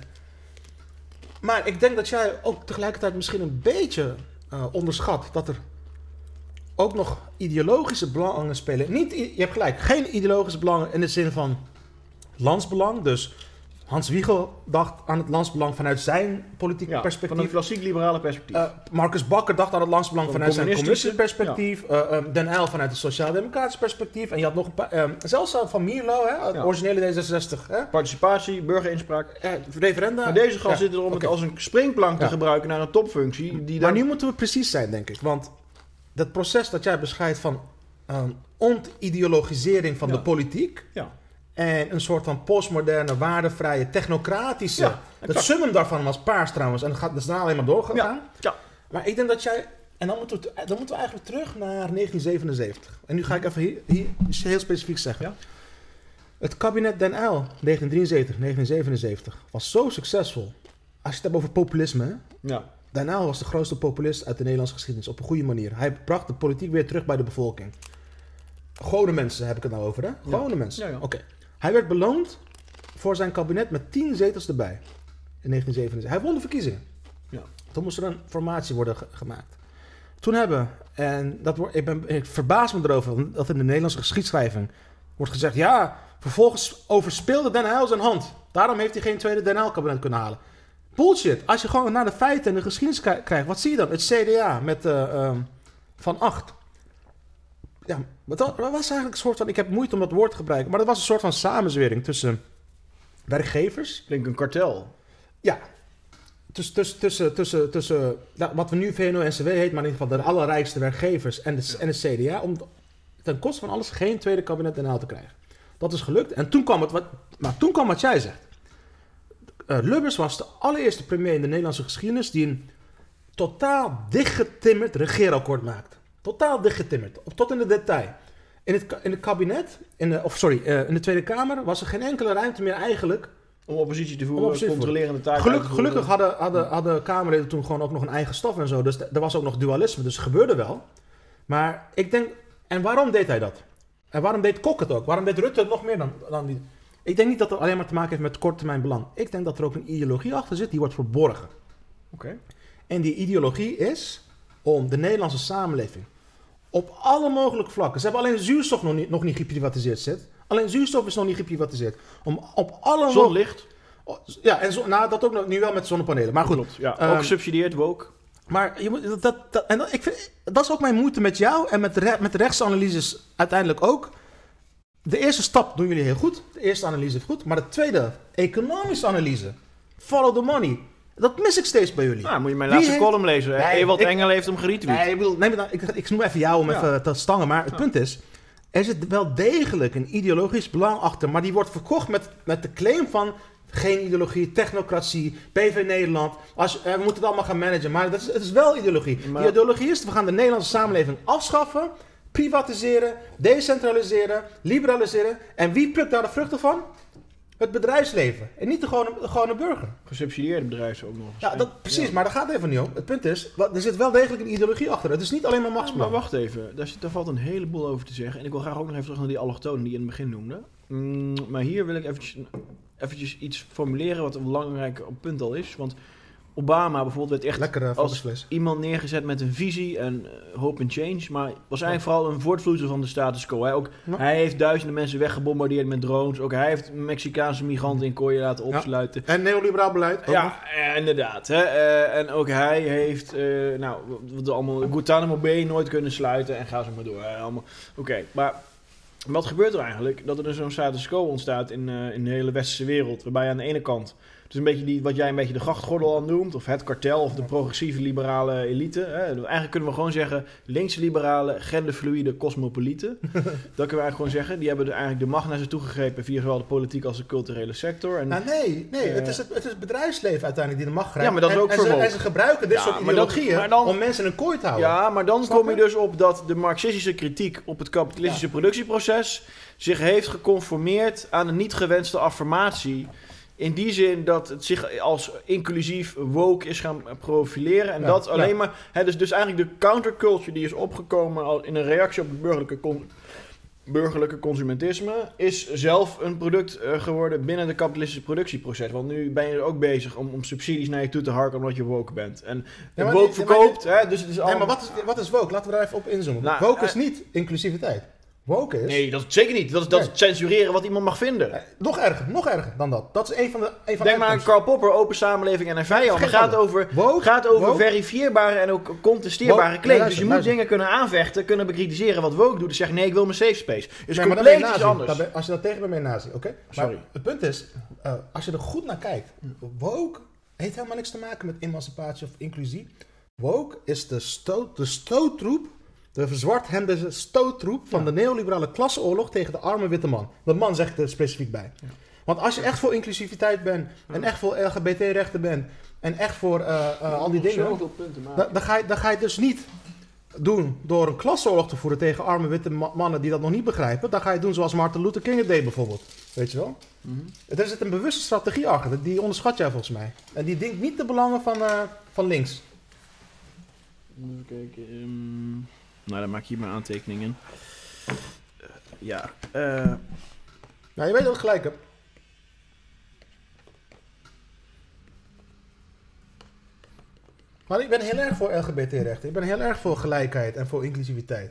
Maar ik denk dat jij ook tegelijkertijd misschien een beetje uh, onderschat dat er ook nog ideologische belangen spelen. Niet, je hebt gelijk, geen ideologische belangen in de zin van landsbelang. Dus Hans Wiegel dacht aan het landsbelang vanuit zijn politieke Ja, perspectief. van een klassiek liberale perspectief. Uh, Marcus Bakker dacht aan het landsbelang Van vanuit zijn communistische, communistische perspectief. Ja. Uh, um, Den Uyl vanuit het sociaal-democratisch perspectief. En je had nog een paar... Um, zelfs uh, van Mierlo, hè, het Ja. originele D zesenzestig. Hè? Participatie, burgerinspraak. Uh, referenda. Maar deze gast Ja. zit er om Okay. het als een springplank te Ja. gebruiken naar een topfunctie. Die dan... Maar nu moeten we precies zijn, denk ik. Want dat proces dat jij beschrijft van um, ontideologisering van Ja. de politiek... Ja. En een soort van postmoderne, waardevrije, technocratische... Ja, het summum daarvan was Paars trouwens. En dat gaat dus daar alleen maar doorgegaan. Ja. Ja. Maar ik denk dat jij... En dan moeten, we, dan moeten we eigenlijk terug naar negentien zevenenzeventig. En nu ga ik even hier, hier heel specifiek zeggen. Ja. Het kabinet Den Uyl, negentien drieënzeventig, negentien zevenenzeventig, was zo succesvol. Als je het hebt over populisme, hè? Ja. Den Uyl was de grootste populist uit de Nederlandse geschiedenis. Op een goede manier. Hij bracht de politiek weer terug bij de bevolking. Gewone mensen heb ik het nou over, hè? Gewone Ja. mensen. Ja, ja. Oké. Okay. Hij werd beloond voor zijn kabinet met tien zetels erbij. In negentien zevenenzeventig. Hij won de verkiezingen. Ja. Toen moest er een formatie worden ge- gemaakt. Toen hebben, en dat wordt, ik, ben, ik verbaas me erover, dat in de Nederlandse geschiedschrijving wordt gezegd, ja, vervolgens overspeelde Den Uyl zijn hand. Daarom heeft hij geen tweede Den Uyl kabinet kunnen halen. Bullshit. Als je gewoon naar de feiten en de geschiedenis k- krijgt, wat zie je dan? Het C D A met uh, um, Van Acht. Ja, maar dat was eigenlijk een soort van, ik heb moeite om dat woord te gebruiken, maar dat was een soort van samenzwering tussen werkgevers. Klinkt een kartel. Ja, tussen, tussen, tussen, tussen, tussen nou, wat we nu V N O N C W heet, maar in ieder geval de allerrijkste werkgevers en de, en de C D A, om ten koste van alles geen tweede kabinet Den Uyl te krijgen. Dat is gelukt en toen kwam het wat, maar toen kwam wat jij zegt. Uh, Lubbers was de allereerste premier in de Nederlandse geschiedenis die een totaal dichtgetimmerd regeerakkoord maakte. Totaal dichtgetimmerd, tot in de detail. In het, in het kabinet, in de, of sorry, uh, in de Tweede Kamer was er geen enkele ruimte meer eigenlijk Om oppositie te voeren, Om oppositie te controlerende taken Geluk, uit te voeren. gelukkig hadden, hadden, hadden Kamerleden toen gewoon ook nog een eigen staf en zo. Dus d- er was ook nog dualisme, dus het gebeurde wel. Maar ik denk, en waarom deed hij dat? En waarom deed Kok het ook? Waarom deed Rutte het nog meer dan, dan die? Ik denk niet dat het alleen maar te maken heeft met korttermijn belang. Ik denk dat er ook een ideologie achter zit, die wordt verborgen. Oké. Okay. En die ideologie is om de Nederlandse samenleving op alle mogelijke vlakken. Ze hebben alleen zuurstof nog niet, nog niet geprivatiseerd, zit. Alleen zuurstof is nog niet geprivatiseerd. Om op alle Zonlicht. Ja, en zo, nou, dat ook nog, nu wel met zonnepanelen. Maar goed. Klopt, ja. Um, ook gesubsidieerd, woke. Maar je moet, dat, dat, dat, en dat, ik vind, dat is ook mijn moeite met jou en met de, re, met de rechtsanalyses uiteindelijk ook. De eerste stap doen jullie heel goed. De eerste analyse is goed. Maar de tweede, economische analyse. Follow the money. Dat mis ik steeds bij jullie. Nou, moet je mijn Wie laatste heeft... column lezen. Nee, Ewald ik... Engel heeft hem geretweet. Nee, ik, bedoel, nee, ik, ik noem even jou om ja. even te stangen. Maar het ja. punt is, er zit wel degelijk een ideologisch belang achter. Maar die wordt verkocht met, met de claim van geen ideologie, technocratie, P V Nederland. Als, eh, we moeten het allemaal gaan managen. Maar dat is, het is wel ideologie. Maar... Die ideologie is, we gaan de Nederlandse samenleving afschaffen, privatiseren, decentraliseren, liberaliseren. En wie plukt daar de vruchten van? Het bedrijfsleven. En niet de gewone, de gewone burger. Gesubsidieerde bedrijven ook nog. Ja, dat, precies. Ja. Maar daar gaat het even niet om. Het punt is, er zit wel degelijk een ideologie achter. Het is niet alleen maar machtsbelang. Maar wacht even. Daar, zit, daar valt een heleboel over te zeggen. En ik wil graag ook nog even terug naar die allochtonen die je in het begin noemde. Mm, maar hier wil ik eventjes, eventjes iets formuleren wat een belangrijk punt al is. Want Obama bijvoorbeeld werd echt Lekker, als iemand neergezet met een visie en uh, hope and change. Maar was eigenlijk ja. vooral een voortvloeisel van de status quo. Hij, ook, ja. hij heeft duizenden mensen weggebombardeerd met drones. Ook hij heeft Mexicaanse migranten in kooien laten opsluiten. Ja. En neoliberaal beleid. Ja, uh, inderdaad. Hè. Uh, en ook hij heeft uh, nou, wat allemaal Guantanamo Bay nooit kunnen sluiten. En ga zo maar door. Uh, Oké, okay. maar... Wat gebeurt er eigenlijk? Dat er dus zo'n status quo ontstaat in, uh, in de hele westerse wereld. Waarbij aan de ene kant, dus een beetje die, wat jij een beetje de grachtgordel aan noemt, of het kartel, of de progressieve liberale elite. Hè. Eigenlijk kunnen we gewoon zeggen, linkse liberalen, genderfluïde cosmopolieten. Dat kunnen we eigenlijk gewoon zeggen. Die hebben er eigenlijk de macht naar ze toegegrepen via zowel de politieke als de culturele sector. En, nou, nee, nee uh, het, is het, het is het bedrijfsleven uiteindelijk die de macht grijpt. Ja, maar dat is ook en, en, ze, en ze gebruiken dit ja, soort ideologieën dat, dan, om mensen in een kooi te houden. Ja, maar dan Snap kom je dus op dat de marxistische kritiek op het kapitalistische ja. productieproces zich heeft geconformeerd aan een niet gewenste affirmatie. In die zin dat het zich als inclusief woke is gaan profileren. En ja, dat alleen ja. maar... Hè, dus, dus eigenlijk de counterculture die is opgekomen al in een reactie op het burgerlijke con- burgerlijke consumentisme is zelf een product uh, geworden binnen het kapitalistische productieproces. Want nu ben je er ook bezig om, om subsidies naar je toe te harken omdat je woke bent. En Ja, maar woke die- verkoopt, hè, dus het is Nee, allemaal... maar wat is, wat is woke? Laten we daar even op inzoomen. Nou, woke uh, is niet inclusiviteit. Woke is... Nee, dat is zeker niet. Dat is, dat is Nee. censureren wat iemand mag vinden. Eh, nog erger, nog erger dan dat. Dat is een van de een van Denk de maar aan uitkomsten. Karl Popper, open samenleving en een vijand. Het Vergeet gaat alles. over, Woke, gaat over woke. verifieerbare en ook contesteerbare Woke, claims. nee, Dus luister, je moet luister. dingen kunnen aanvechten, kunnen bekritiseren wat woke doet. Dus zeggen nee, ik wil mijn safe space. Is Nee, maar dan ben je compleet iets nazi. anders. Dan ben- als je dat tegen bent, ben je nazi, oké? Sorry. Maar het punt is, uh, als je er goed naar kijkt, woke heeft helemaal niks te maken met emancipatie of inclusie. Woke is de, stoot, de stoottroep, de verzwarthemde stoottroep van Ja. de neoliberale klasseoorlog tegen de arme witte man. De man zegt er specifiek bij. Ja. Want als je echt voor inclusiviteit bent, en echt voor L G B T-rechten bent, en echt voor uh, uh, al die dingen, Zoveel punten maken. dan, dan, ga je, dan ga je het dus niet doen door een klasseoorlog te voeren tegen arme witte ma- mannen die dat nog niet begrijpen. Dan ga je het doen zoals Martin Luther King het deed bijvoorbeeld. Weet je wel? Mhm. Er zit een bewuste strategie achter. Die onderschat jij volgens mij. En die denkt niet de belangen van, uh, van links. Even kijken. ehm, nou, dan maak je hier maar aantekeningen. Uh, ja. eh, Nou, je weet dat ik gelijk heb. Maar ik ben heel erg voor L G B T-rechten. Ik ben heel erg voor gelijkheid en voor inclusiviteit.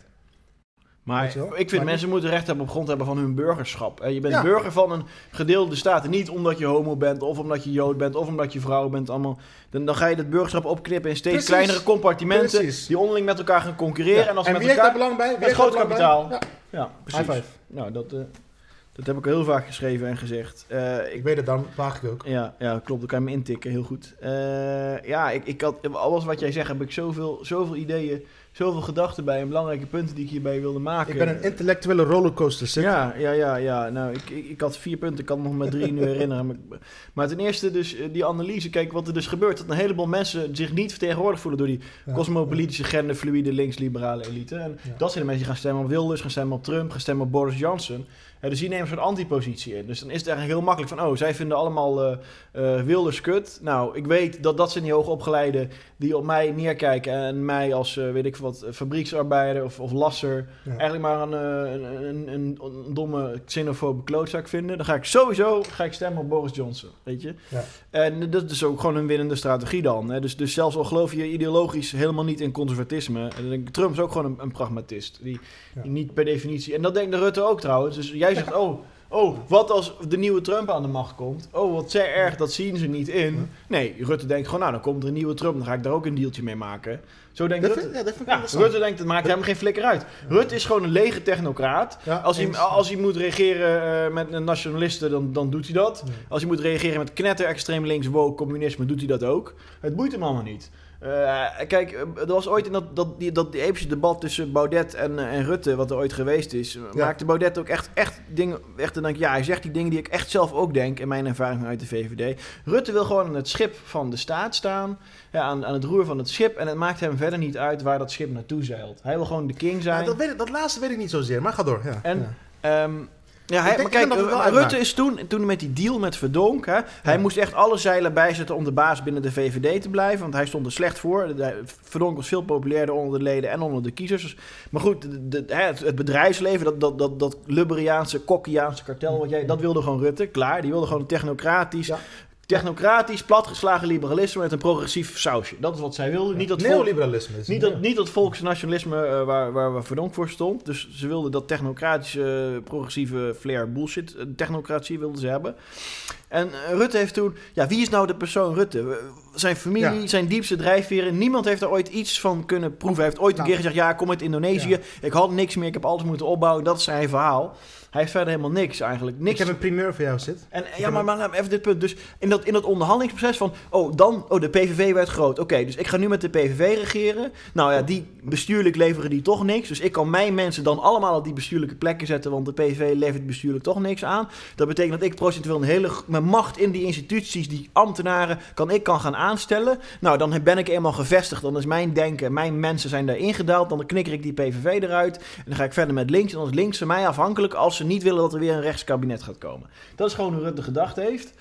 Maar Weet je wel? ik vind Maar mensen moeten recht hebben op grond hebben van hun burgerschap. Eh, Je bent Ja. burger van een gedeelde staat. En niet omdat je homo bent, of omdat je jood bent, of omdat je vrouw bent. Allemaal. Dan, dan ga je het burgerschap opknippen in steeds Precies. kleinere compartimenten. Precies. Die onderling met elkaar gaan concurreren. Ja. En als en met wie heeft daar elkaar... belang bij? Wie Het heeft daar groot belang bij? kapitaal. Ja. Ja, precies. High five. Nou, dat, eh, dat heb ik heel vaak geschreven en gezegd. Eh, ik Ik weet het, dan plaag ik ook. Ja, ja, klopt. Dan kan je me intikken. Heel goed. Eh, ja, ik, ik had, alles wat jij zegt, heb ik zoveel, zoveel ideeën, zoveel gedachten bij en belangrijke punten die ik hierbij wilde maken. Ik ben een intellectuele rollercoaster. Sid. Ja, ja, ja, ja. Nou, ik, ik, ik had vier punten, ik kan me nog maar drie nu herinneren. Maar, maar ten eerste dus eh, die analyse. Kijk, wat er dus gebeurt, dat een heleboel mensen zich niet vertegenwoordigd voelen door die Ja. cosmopolitische, genderfluïde, linksliberale elite. En Ja. dat zijn de mensen die gaan stemmen op Wilders, gaan stemmen op Trump, gaan stemmen op Boris Johnson. Eh, dus die nemen een soort antipositie in. Dus dan is het eigenlijk heel makkelijk van, oh, zij vinden allemaal eh, eh, Wilders kut. Nou, ik weet dat dat zijn die hoogopgeleiden die op mij neerkijken en mij als, eh, weet ik wat, fabrieksarbeider of, of lasser Ja. eigenlijk maar een, eh, een, een, een, een domme xenofobe klootzak vinden. Dan ga ik sowieso ga ik stemmen op Boris Johnson, weet je. Ja. En dat is ook gewoon een winnende strategie dan. Hè. Dus, dus zelfs al geloof je ideologisch helemaal niet in conservatisme. En dan denk ik, Trump is ook gewoon een, een pragmatist. Die, Ja. die niet per definitie... En dat denkt de Rutte ook trouwens. Dus jij zegt, oh, oh, wat als de nieuwe Trump aan de macht komt? Oh, wat zeer erg, dat zien ze niet in. Nee, Rutte denkt gewoon, nou, dan komt er een nieuwe Trump. Dan ga ik daar ook een dealtje mee maken. Zo denkt Dat Rutte. vind, ja, dat vind ik Ja, interessant. Rutte denkt, het maakt hem geen flikker uit. Rutte is gewoon een lege technocraat. Ja, Als hij, eens. als hij moet reageren uh, met een nationalisten, dan, dan doet hij dat. Ja. Als hij moet reageren met knetter, extreem links, woke, communisme, doet hij dat ook. Het boeit hem allemaal niet. Uh, kijk, er was ooit in dat, dat, die, dat die epische debat tussen Baudet en, uh, en Rutte, wat er ooit geweest is, Ja. maakte Baudet ook echt, echt dingen, echt dan denk ik, ja, hij zegt die dingen die ik echt zelf ook denk, in mijn ervaring uit de V V D. Rutte wil gewoon aan het schip van de staat staan, ja, aan, aan het roer van het schip, en het maakt hem verder niet uit waar dat schip naartoe zeilt. Hij wil gewoon de king zijn. Ja, dat, weet ik, dat laatste weet ik niet zozeer, maar ga door. Ja. En, ja. Um, ja, hij, Ik denk- maar ik kijk, denk dat het wel uh, uitmaakt. Rutte is toen, toen met die deal met Verdonk, hè, hij Ja. moest echt alle zeilen bijzetten om de baas binnen de V V D te blijven, want hij stond er slecht voor. De- de- Verdonk was veel populairder onder de leden en onder de kiezers. Dus- maar goed, de, de, hè, het, het bedrijfsleven, dat, dat, dat, dat Lubberiaanse, Kokkiaanse kartel, wat jij, dat wilde gewoon Rutte, klaar. Die wilde gewoon technocratisch, Ja. technocratisch, platgeslagen liberalisme met een progressief sausje. Dat is wat zij wilden. Niet dat volk- Neoliberalisme is niet dat, niet dat volksnationalisme uh, waar, waar, waar Verdonk voor stond. Dus ze wilden dat technocratische, uh, progressieve flair bullshit. Uh, technocratie wilden ze hebben. En uh, Rutte heeft toen... Ja, wie is nou de persoon Rutte? Uh, zijn familie, Ja. zijn diepste drijfveren. Niemand heeft er ooit iets van kunnen proeven. Hij heeft ooit Nou. een keer gezegd... Ja, ik kom uit Indonesië. Ja. Ik had niks meer. Ik heb alles moeten opbouwen. Dat is zijn verhaal. Hij heeft verder helemaal niks eigenlijk. Niks. Ik heb een primeur voor jou, Sid. En ja, heb maar, maar even dit punt. Dus in dat, in dat onderhandelingsproces van... Oh, dan... Oh, de P V V werd groot. Oké, okay, dus ik ga nu met de P V V regeren. Nou ja, die bestuurlijk leveren die toch niks. Dus ik kan mijn mensen dan allemaal op die bestuurlijke plekken zetten... want de P V V levert bestuurlijk toch niks aan. Dat betekent dat ik procentueel een hele... Mijn macht in die instituties, die ambtenaren... kan ik kan gaan aanstellen. Nou, dan ben ik eenmaal gevestigd. Dan is mijn denken... Mijn mensen zijn daar ingedaald. Dan knikker ik die P V V eruit. En dan ga ik verder met links. En dan is links van mij afhankelijk... als ze niet willen dat er weer een rechtskabinet gaat komen. Dat is gewoon hoe Rutte gedacht heeft.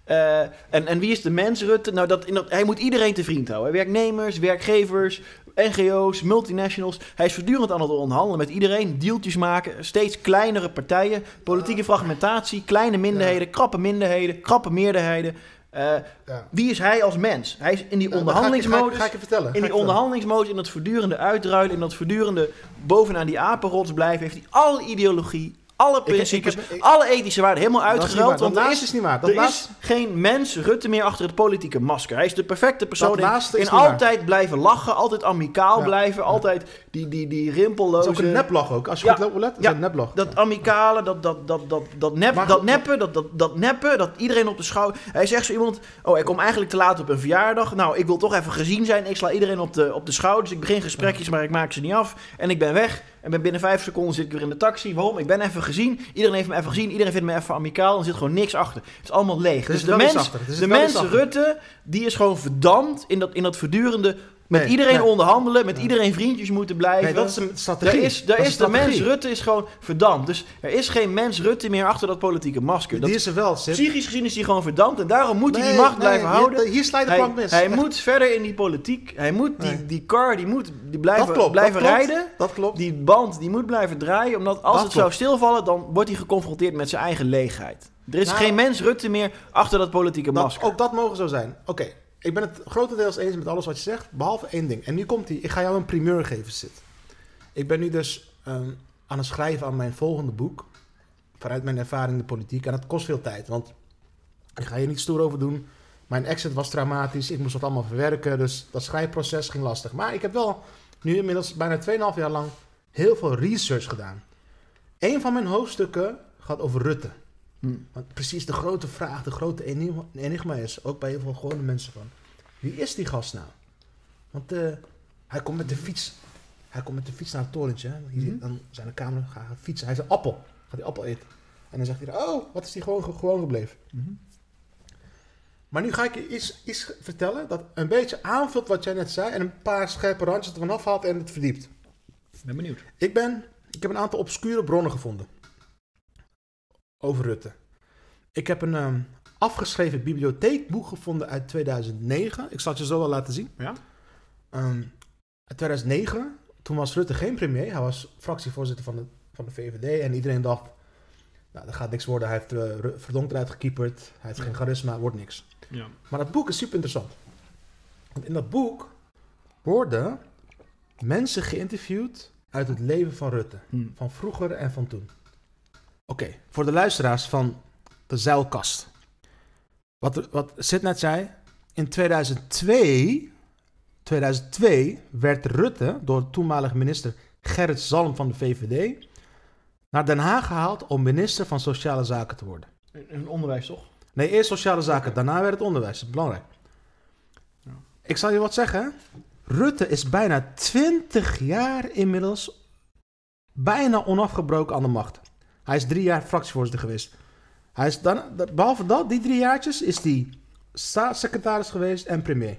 Uh, en, en wie is de mens, Rutte? Nou, dat, in dat, hij moet iedereen te vriend houden. Werknemers, werkgevers, N G O's, multinationals. Hij is voortdurend aan het onderhandelen met iedereen. Dealtjes maken, steeds kleinere partijen. Politieke fragmentatie, kleine minderheden, ja. krappe minderheden, krappe meerderheden. Uh, ja. Wie is hij als mens? Hij is in die ja, onderhandelingsmodus. Ga ik, ga ik je vertellen. In die onderhandelingsmodus, in dat voortdurende uitruilen, in dat voortdurende bovenaan die apenrots blijven, heeft hij alle ideologie, alle principes, ik, ik heb, ik, alle ethische waarden helemaal uitgeruild. Want er is, is niet waar. Dat er laatst... is geen mens Rutte meer achter het politieke masker. Hij is de perfecte persoon in, in waar. altijd blijven lachen, altijd amicaal ja. blijven, ja. altijd die, die, die rimpelloze... Het is ook een neplach ook, als je ja. goed let. Dat ja. is een neplach. Dat amicale, dat, dat, dat, dat, dat, nep, maar, dat neppen, dat, dat, dat neppen, dat iedereen op de schouder... Hij zegt zo iemand, oh, ik kom eigenlijk te laat op een verjaardag. Nou, ik wil toch even gezien zijn. Ik sla iedereen op de, op de schouders. Ik begin gesprekjes, ja. maar ik maak ze niet af. En ik ben weg. En ben binnen vijf seconden zit ik weer in de taxi. Waarom? Ik ben even gezien. Iedereen heeft me even gezien. Iedereen vindt me even amicaal. Er zit gewoon niks achter. Het is allemaal leeg. Dus de mens, de mens Rutte, die is gewoon verdampt in dat, in dat voortdurende... Met nee, iedereen nee. onderhandelen, met nee. iedereen vriendjes moeten blijven. Nee, dat is een strategie. Daar is, daar is de mens Rutte is gewoon verdampt. Dus er is geen mens Rutte meer achter dat politieke masker. Dat, die is er wel, Sid. Psychisch gezien is hij gewoon verdampt. En daarom moet nee, hij die macht nee, blijven hier, houden. Hier slijt de plank mis. Hij, hij moet verder in die politiek. Hij moet die, nee. die car, die moet die blijven, dat klopt, blijven dat klopt, rijden. Dat klopt. Die band, die moet blijven draaien. Omdat als dat het klopt. zou stilvallen, dan wordt hij geconfronteerd met zijn eigen leegheid. Er is nou, geen mens Rutte meer achter dat politieke dat, masker. Ook dat mogen zo zijn. Oké. Okay. Ik ben het grotendeels eens met alles wat je zegt, behalve één ding. En nu komt hij. Ik ga jou een primeur geven, Sid. Ik ben nu dus um, aan het schrijven aan mijn volgende boek. Vanuit mijn ervaring in de politiek. En dat kost veel tijd, want ik ga hier niet stoer over doen. Mijn exit was traumatisch. Ik moest dat allemaal verwerken. Dus dat schrijfproces ging lastig. Maar ik heb wel nu inmiddels bijna twee komma vijf jaar lang heel veel research gedaan. Een van mijn hoofdstukken gaat over Rutte. Hmm. Want precies de grote vraag, de grote enigma is, ook bij heel veel gewone mensen van, wie is die gast nou? Want uh, hij komt met de fiets, hij komt met de fiets naar het torentje, hier, hmm. dan zijn de kamer, gaat hij fietsen, hij heeft een appel, gaat die appel eten. En dan zegt hij, oh, wat is die gewoon, gewoon gebleven? Hmm. Maar nu ga ik je iets, iets vertellen dat een beetje aanvult wat jij net zei en een paar scherpe randjes ervan afhaalt en het verdiept. Ik ben benieuwd. Ik, ben, ik heb een aantal obscure bronnen gevonden. Over Rutte. Ik heb een um, afgeschreven bibliotheekboek gevonden uit tweeduizend negen. Ik zal het je zo wel laten zien. Ja? Um, uit tweeduizend negen, toen was Rutte geen premier. Hij was fractievoorzitter van de, van de V V D. En iedereen dacht, nou, dat gaat niks worden. Hij heeft uh, Verdonk eruit gekieperd. Hij heeft ja. geen charisma, wordt niks. Ja. Maar dat boek is super interessant. Want in dat boek worden mensen geïnterviewd uit het leven van Rutte. Hmm. Van vroeger en van toen. Oké, okay, voor de luisteraars van de Zeilkast. Wat, wat Sid net zei, in tweeduizend twee, tweeduizend twee werd Rutte door toenmalig minister Gerrit Zalm van de V V D naar Den Haag gehaald om minister van Sociale Zaken te worden. In onderwijs toch? Nee, eerst Sociale Zaken, okay. Daarna werd het onderwijs. Dat is belangrijk. Ja. Ik zal je wat zeggen. Rutte is bijna twintig jaar inmiddels bijna onafgebroken aan de macht. Hij is drie jaar fractievoorzitter geweest. Hij is dan, behalve dat, die drie jaartjes, is hij staatssecretaris geweest en premier.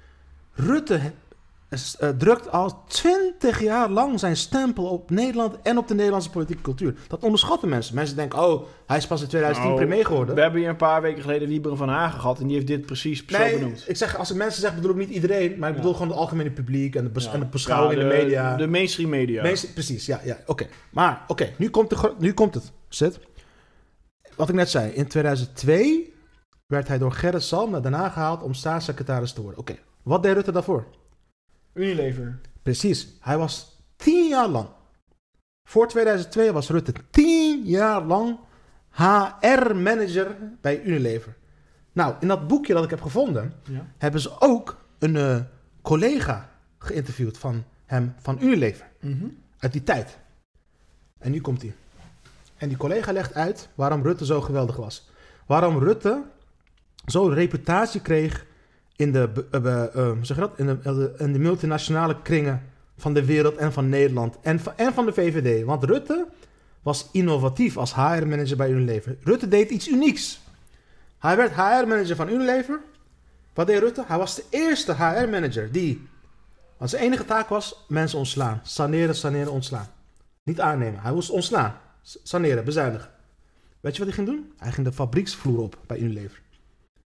Rutte is, uh, drukt al twintig jaar lang zijn stempel op Nederland en op de Nederlandse politieke cultuur. Dat onderschatten mensen. Mensen denken, oh, hij is pas in tweeduizend tien nou, premier geworden. We hebben hier een paar weken geleden Wieberen van Hagen gehad en die heeft dit precies zo nee, benoemd. Ik zeg, als ik mensen zeg, bedoel ik niet iedereen, maar ik bedoel ja. gewoon het algemene publiek en de, bes- ja. en de beschouwing ja, in de media. De mainstream media. Mainstream, precies, ja, ja oké. Okay. Maar, oké, okay, nu, nu komt het, Sid. Wat ik net zei, in tweeduizend twee werd hij door Gerrit Zalm naar Den Haag gehaald om staatssecretaris te worden. Oké, okay. Wat deed Rutte daarvoor? Unilever. Precies, hij was tien jaar lang. Voor tweeduizend twee was Rutte tien jaar lang H R-manager bij Unilever. Nou, in dat boekje dat ik heb gevonden, ja. hebben ze ook een uh, collega geïnterviewd van hem, van Unilever. Mm-hmm. Uit die tijd. En nu komt hij. En die collega legt uit waarom Rutte zo geweldig was. Waarom Rutte zo'n reputatie kreeg in de, uh, uh, uh, zeg je dat? In, de, in de multinationale kringen van de wereld en van Nederland en van, en van de V V D. Want Rutte was innovatief als H R-manager bij Unilever. Rutte deed iets unieks. Hij werd H R-manager van Unilever. Wat deed Rutte? Hij was de eerste H R-manager die... Want zijn enige taak was mensen ontslaan. Saneren, saneren, ontslaan. Niet aannemen. Hij moest ontslaan. Saneren, bezuinigen. Weet je wat hij ging doen? Hij ging de fabrieksvloer op bij Unilever.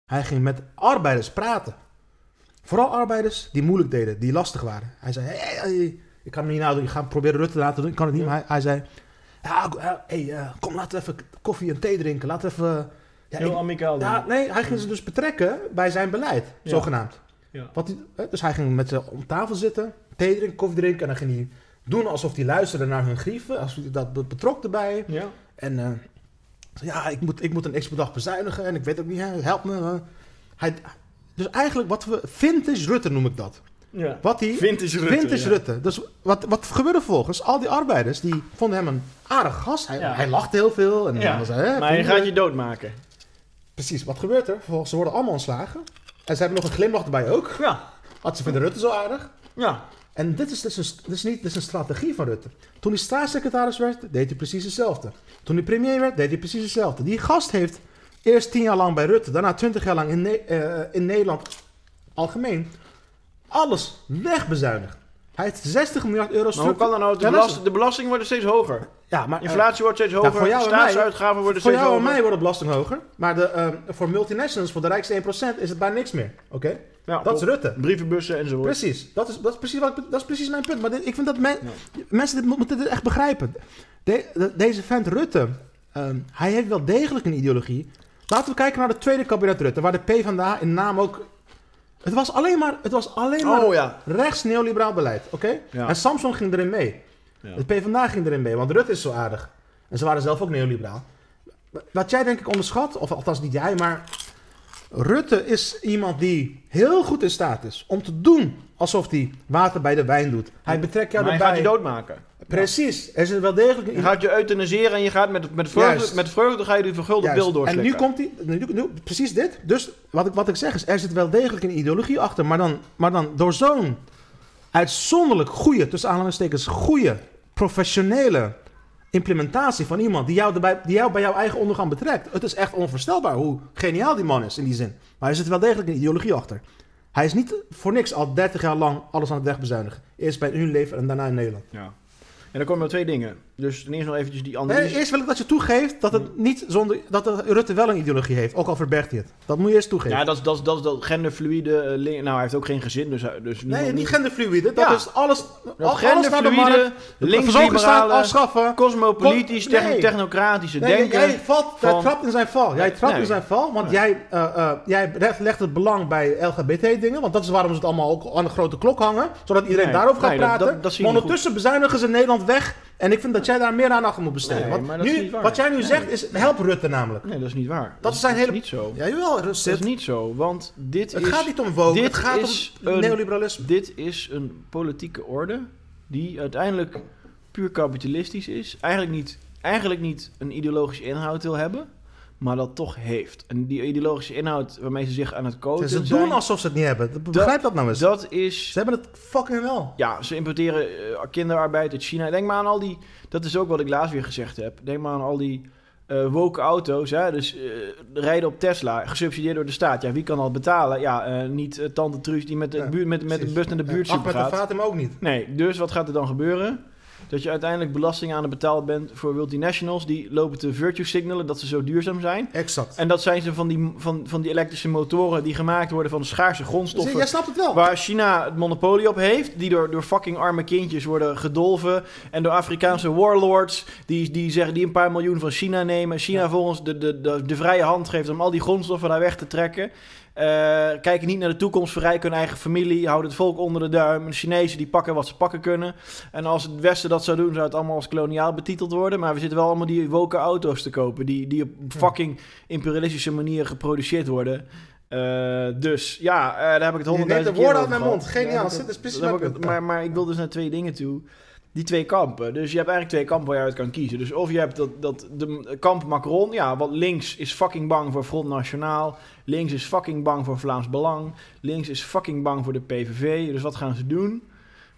Hij ging met arbeiders praten. Vooral arbeiders die moeilijk deden, die lastig waren. Hij zei, hey, hey, ik kan het niet nou doen, ik ga proberen Rutte te laten doen, ik kan het niet. Ja. Maar hij, hij zei, ja, hey, uh, kom, laten we even koffie en thee drinken, laten we even... Ja, Heel ik, amicaal doen. Ja, nee, hij ging ze dus betrekken bij zijn beleid, ja. zogenaamd. Ja. Wat hij, dus hij ging met ze om tafel zitten, thee drinken, koffie drinken... en dan ging hij doen alsof hij luisterde naar hun grieven, alsof hij dat betrok erbij. Ja. En uh, ja, ik moet, ik moet een x per dag bezuinigen en ik weet ook niet, help me. Uh. Hij, dus eigenlijk wat we... Vintage Rutte noem ik dat. Ja. Wat hij, vintage Rutte. Vintage ja. Rutte. Dus wat, wat gebeurde vervolgens? Al die arbeiders die vonden hem een aardig gast. Hij, Ja. hij lachte heel veel. En Ja. was, hè, maar hij gaat je doodmaken. Precies, wat gebeurt er? Vervolgens, ze worden allemaal ontslagen. En ze hebben nog een glimlach erbij ook. Ja. Want ze vinden Rutte zo aardig. Ja. En dit is dus een, dit is niet, dit is een strategie van Rutte. Toen hij staatssecretaris werd, deed hij precies hetzelfde. Toen hij premier werd, deed hij precies hetzelfde. Die gast heeft eerst tien jaar lang bij Rutte, daarna twintig jaar lang in, ne- uh, in Nederland algemeen alles wegbezuinigd. Hij heeft zestig miljard euro... Maar hoe kan dat nou? De, belast, de belastingen worden steeds hoger. Ja, maar, Inflatie wordt steeds hoger, ja, voor jou en staatsuitgaven mij, worden voor steeds jou hoger. en mij wordt de belasting hoger, maar de, uh, voor multinationals, voor de rijkste één procent, is het bijna niks meer. Oké? Okay? Ja, dat is Rutte. Brievenbussen enzovoort. Precies. Dat is, dat is, precies, wat, dat is precies mijn punt. Maar dit, ik vind dat men, ja. mensen dit, moeten dit echt begrijpen. De, de, deze vent Rutte, um, hij heeft wel degelijk een ideologie. Laten we kijken naar het tweede kabinet Rutte, waar de PvdA in naam ook... Het was alleen maar, het was alleen maar oh, ja. rechts neoliberaal beleid, oké? Okay? Ja. En Samson ging erin mee. Ja. De PvdA ging erin mee, want Rutte is zo aardig. En ze waren zelf ook neoliberaal. Wat jij denk ik onderschat, of althans niet jij, maar... Rutte is iemand die heel goed in staat is om te doen alsof hij water bij de wijn doet. Hij betrekt jou maar erbij. hij gaat je doodmaken. Precies. Er is wel degelijk... Je gaat je euthaniseren en je gaat met, met, vreugde, met vreugde ga je die vergulde pil doorslikken. En nu komt hij... Nu, nu, precies dit. Dus wat ik, wat ik zeg is, er zit wel degelijk een ideologie achter. Maar dan, maar dan door zo'n uitzonderlijk goede, tussen aanhalingstekens, goede, professionele implementatie van iemand die jou, erbij, die jou bij jouw eigen ondergang betrekt. Het is echt onvoorstelbaar hoe geniaal die man is in die zin. Maar er zit wel degelijk een ideologie achter. Hij is niet voor niks al dertig jaar lang alles aan het wegbezuinigen. Eerst bij Unilever en daarna in Nederland. Ja. En dan komen er twee dingen. Dus ten eerste nog eventjes die andere... Nee, eerst wil ik dat je toegeeft dat het niet zonder dat de Rutte wel een ideologie heeft. Ook al verbergt hij het. Dat moet je eerst toegeven. Ja, dat is dat, dat, dat genderfluïde... Uh, nou, hij heeft ook geen gezin, dus... dus nee, niet, niet genderfluïde. Dat ja. is alles... Dat genderfluïde, linksliberale, afschaffen, cosmopolitisch, nee. techn- technocratische nee, denken. Jij, valt, van... jij trapt in zijn val. Jij trapt nee. in zijn val, want nee. jij, uh, uh, jij legt het belang bij L G B T-dingen. Want dat is waarom ze het allemaal ook aan de grote klok hangen. Zodat iedereen nee. daarover gaat nee, praten. Dat, dat, dat maar ondertussen bezuinigen ze Nederland weg. En ik vind dat jij daar meer aandacht aan moet besteden. Nee, Want nu, wat jij nu nee. zegt is, help Rutte namelijk. Nee, dat is niet waar. Dat, dat is zijn dat hele... is niet zo. Ja, jawel, dat is niet zo, want dit het is... Het gaat niet om woke, het gaat is om een, neoliberalisme. Dit is een politieke orde die uiteindelijk puur kapitalistisch is. Eigenlijk niet, eigenlijk niet een ideologische inhoud wil hebben, maar dat toch heeft. En die ideologische inhoud waarmee ze zich aan het coachen zijn... Ze zijn, doen alsof ze het niet hebben. Begrijp dat nou eens. Dat is... Ze hebben het fucking wel. Ja, ze importeren uh, kinderarbeid uit China. Denk maar aan al die... Dat is ook wat ik laatst weer gezegd heb. Denk maar aan al die uh, woke auto's. Hè? Dus uh, rijden op Tesla, gesubsidieerd door de staat. Ja, wie kan dat betalen? Ja, uh, niet uh, tante Truus die met de, ja, buurt, met, met de bus naar de buurtje ja, gaat. Ahmed Fatim ook niet. Nee, dus wat gaat er dan gebeuren? Dat je uiteindelijk belasting aan het betalen bent voor multinationals. Die lopen te virtue signalen dat ze zo duurzaam zijn. Exact. En dat zijn ze van die, van, van die elektrische motoren die gemaakt worden van schaarse grondstoffen. Jij snapt het wel. Waar China het monopolie op heeft. Die door, door fucking arme kindjes worden gedolven. En door Afrikaanse warlords die, die, zeggen, die een paar miljoen van China nemen. China ja. volgens de, de, de, de vrije hand geeft om al die grondstoffen daar weg te trekken. Uh, kijken niet naar de toekomst, verrijken hun eigen familie, houden het volk onder de duim. De Chinezen die pakken wat ze pakken kunnen. En als het Westen dat zou doen, zou het allemaal als koloniaal betiteld worden. Maar we zitten wel allemaal die woke auto's te kopen, die, die op fucking imperialistische manier geproduceerd worden. Uh, dus ja, uh, daar heb ik het honderdduizend keer over gehad. Je neemt de woorden uit mijn mond, geniaal. Dat is precies mijn punt. Maar, maar ik wil dus naar twee dingen toe. Die twee kampen. Dus je hebt eigenlijk twee kampen waar je uit kan kiezen. Dus of je hebt dat, dat de kamp Macron. Ja, want links is fucking bang voor Front Nationaal. Links is fucking bang voor Vlaams Belang. Links is fucking bang voor de P V V. Dus wat gaan ze doen?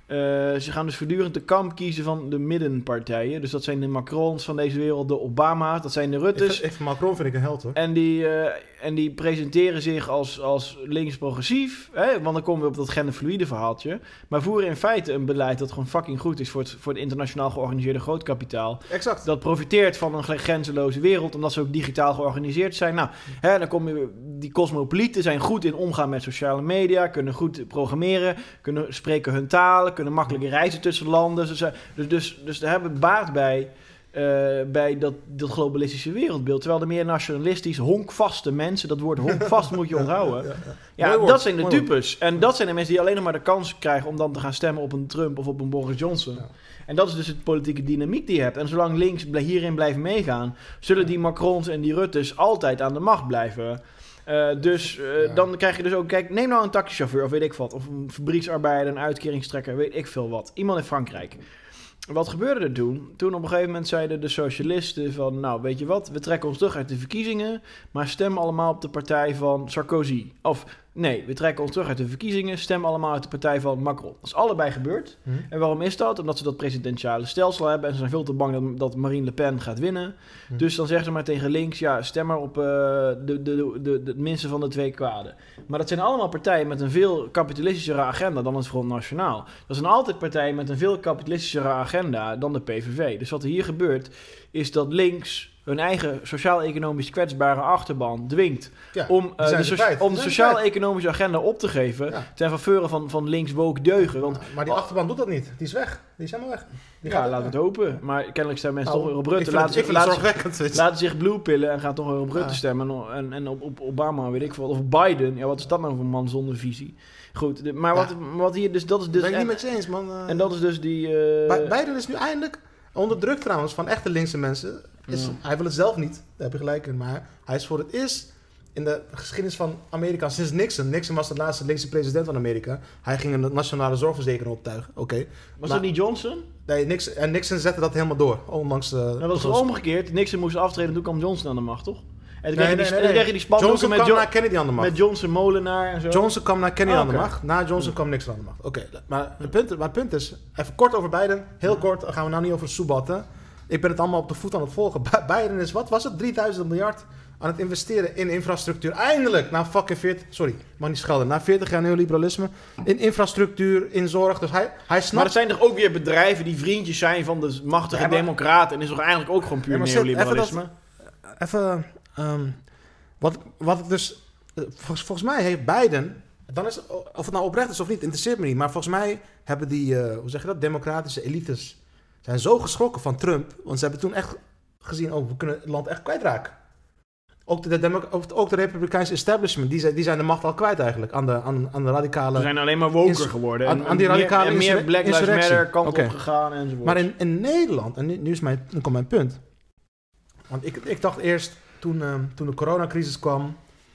Uh, ze gaan dus voortdurend de kamp kiezen van de middenpartijen. Dus dat zijn de Macrons van deze wereld, de Obama's, dat zijn de Ruttes. Even Macron vind ik een held hoor. En die, uh, en die presenteren zich als, als links-progressief. Hè? Want dan komen we op dat genderfluïde verhaaltje. Maar voeren in feite een beleid dat gewoon fucking goed is voor het, voor het internationaal georganiseerde grootkapitaal. Exact. Dat profiteert van een grenzeloze wereld, omdat ze ook digitaal georganiseerd zijn. Nou, hè, dan kom je, die cosmopolieten zijn goed in omgaan met sociale media, kunnen goed programmeren, kunnen spreken hun talen, kunnen makkelijk reizen tussen landen. Dus, dus, dus, dus daar hebben we baat bij, uh, bij dat, dat globalistische wereldbeeld. Terwijl de meer nationalistisch, honkvaste mensen, dat woord honkvast moet je onthouden. Ja, ja, ja. ja dat zijn de dupes. En dat zijn de mensen die alleen nog maar de kans krijgen om dan te gaan stemmen op een Trump of op een Boris Johnson. Ja. En dat is dus de politieke dynamiek die je hebt. En zolang links hierin blijft meegaan, zullen die Macrons en die Ruttes altijd aan de macht blijven. Uh, dus uh, ja. dan krijg je dus ook... Kijk, neem nou een taxichauffeur of weet ik wat. Of een fabrieksarbeider, een uitkeringstrekker, weet ik veel wat. Iemand in Frankrijk. Wat gebeurde er toen? Toen op een gegeven moment zeiden de socialisten van... Nou, weet je wat? We trekken ons terug uit de verkiezingen. Maar stem allemaal op de partij van Sarkozy. Of nee, we trekken ons terug uit de verkiezingen. Stem allemaal uit de partij van Macron. Dat is allebei gebeurd. Hm. En waarom is dat? Omdat ze dat presidentiale stelsel hebben. En ze zijn veel te bang dat, dat Marine Le Pen gaat winnen. Hm. Dus dan zeggen ze maar tegen links... Ja, stem maar op uh, de, de, de, de, de minste van de twee kwaden. Maar dat zijn allemaal partijen met een veel kapitalistischere agenda dan het Front National. Dat zijn altijd partijen met een veel kapitalistischere agenda dan de P V V. Dus wat er hier gebeurt, is dat links hun eigen sociaal-economisch kwetsbare achterban dwingt ja, om, uh, de, so- om de sociaal-economische agenda op te geven ja. ten faveur van, van links-woke deugen. Want, maar die achterban doet dat niet. Die is weg. Die is helemaal weg. Die ja, laten we het hopen. Maar kennelijk staan mensen nou, toch weer op Rutte. Laten zich, laten, zich, laten zich bluepillen en gaan toch weer op Rutte ja. stemmen. En, en op, op Obama, weet ik veel. Of Biden. Ja, wat is dat nou voor een man zonder visie? Goed, de, maar ja. wat, wat hier... Dus dat is dus... Ben ik niet met je eens, man. Uh, en dat is dus die... Uh, Biden is nu eindelijk onder druk trouwens van echte linkse mensen. Is, ja. Hij wil het zelf niet, daar heb je gelijk in. Maar hij is voor het eerst in de geschiedenis van Amerika sinds Nixon. Nixon was de laatste linkse president van Amerika. Hij ging een nationale zorgverzekering optuigen. Oké. Okay. Was maar, dat niet Johnson? Nee, Nixon, en Nixon zette dat helemaal door. Ondanks... Uh, nou, dat was toch omgekeerd? Nixon moest aftreden, toen kwam Johnson aan de macht, toch? En toen nee, kreeg nee, nee, nee. die spandoeken Johnson met, kwam jo- naar Kennedy aan de macht. Met Johnson, Molenaar en zo. Johnson kwam naar Kennedy oh, okay. aan de macht. Na Johnson ja. kwam Nixon aan de macht. Oké, okay. maar het punt, maar het punt is... Even kort over Biden. Heel kort, gaan we nou niet over soebatten. Ik ben het allemaal op de voet aan het volgen. Biden is, wat was het? drieduizend miljard aan het investeren in infrastructuur. Eindelijk, na fucking veertig... Sorry, ik mag niet schelden. Na veertig jaar neoliberalisme. In infrastructuur, in zorg. Dus hij, hij snapt... Maar het zijn toch ook weer bedrijven die vriendjes zijn van de machtige ja, maar... democraten. En is toch eigenlijk ook gewoon puur ja, neoliberalisme? Even... Um, wat, wat ik dus... Uh, volgens, volgens mij heeft Biden... Dan is, of het nou oprecht is of niet, interesseert me niet. Maar volgens mij hebben die... Uh, hoe zeg je dat? Democratische elites... zijn zo geschrokken van Trump. Want ze hebben toen echt gezien... oh, we kunnen het land echt kwijtraken. Ook de, de, ook de Republikeinse establishment... Die zijn, die zijn de macht al kwijt eigenlijk. Aan de, aan, aan de radicale... Ze zijn alleen maar woker ins- geworden. En, aan, aan die radicale meer, en meer Black Lives Matter kant okay. op gegaan enzovoort. Maar in, in Nederland... En nu, nu, is mijn, nu komt mijn punt. Want ik, ik dacht eerst... Toen, uh, toen de coronacrisis kwam...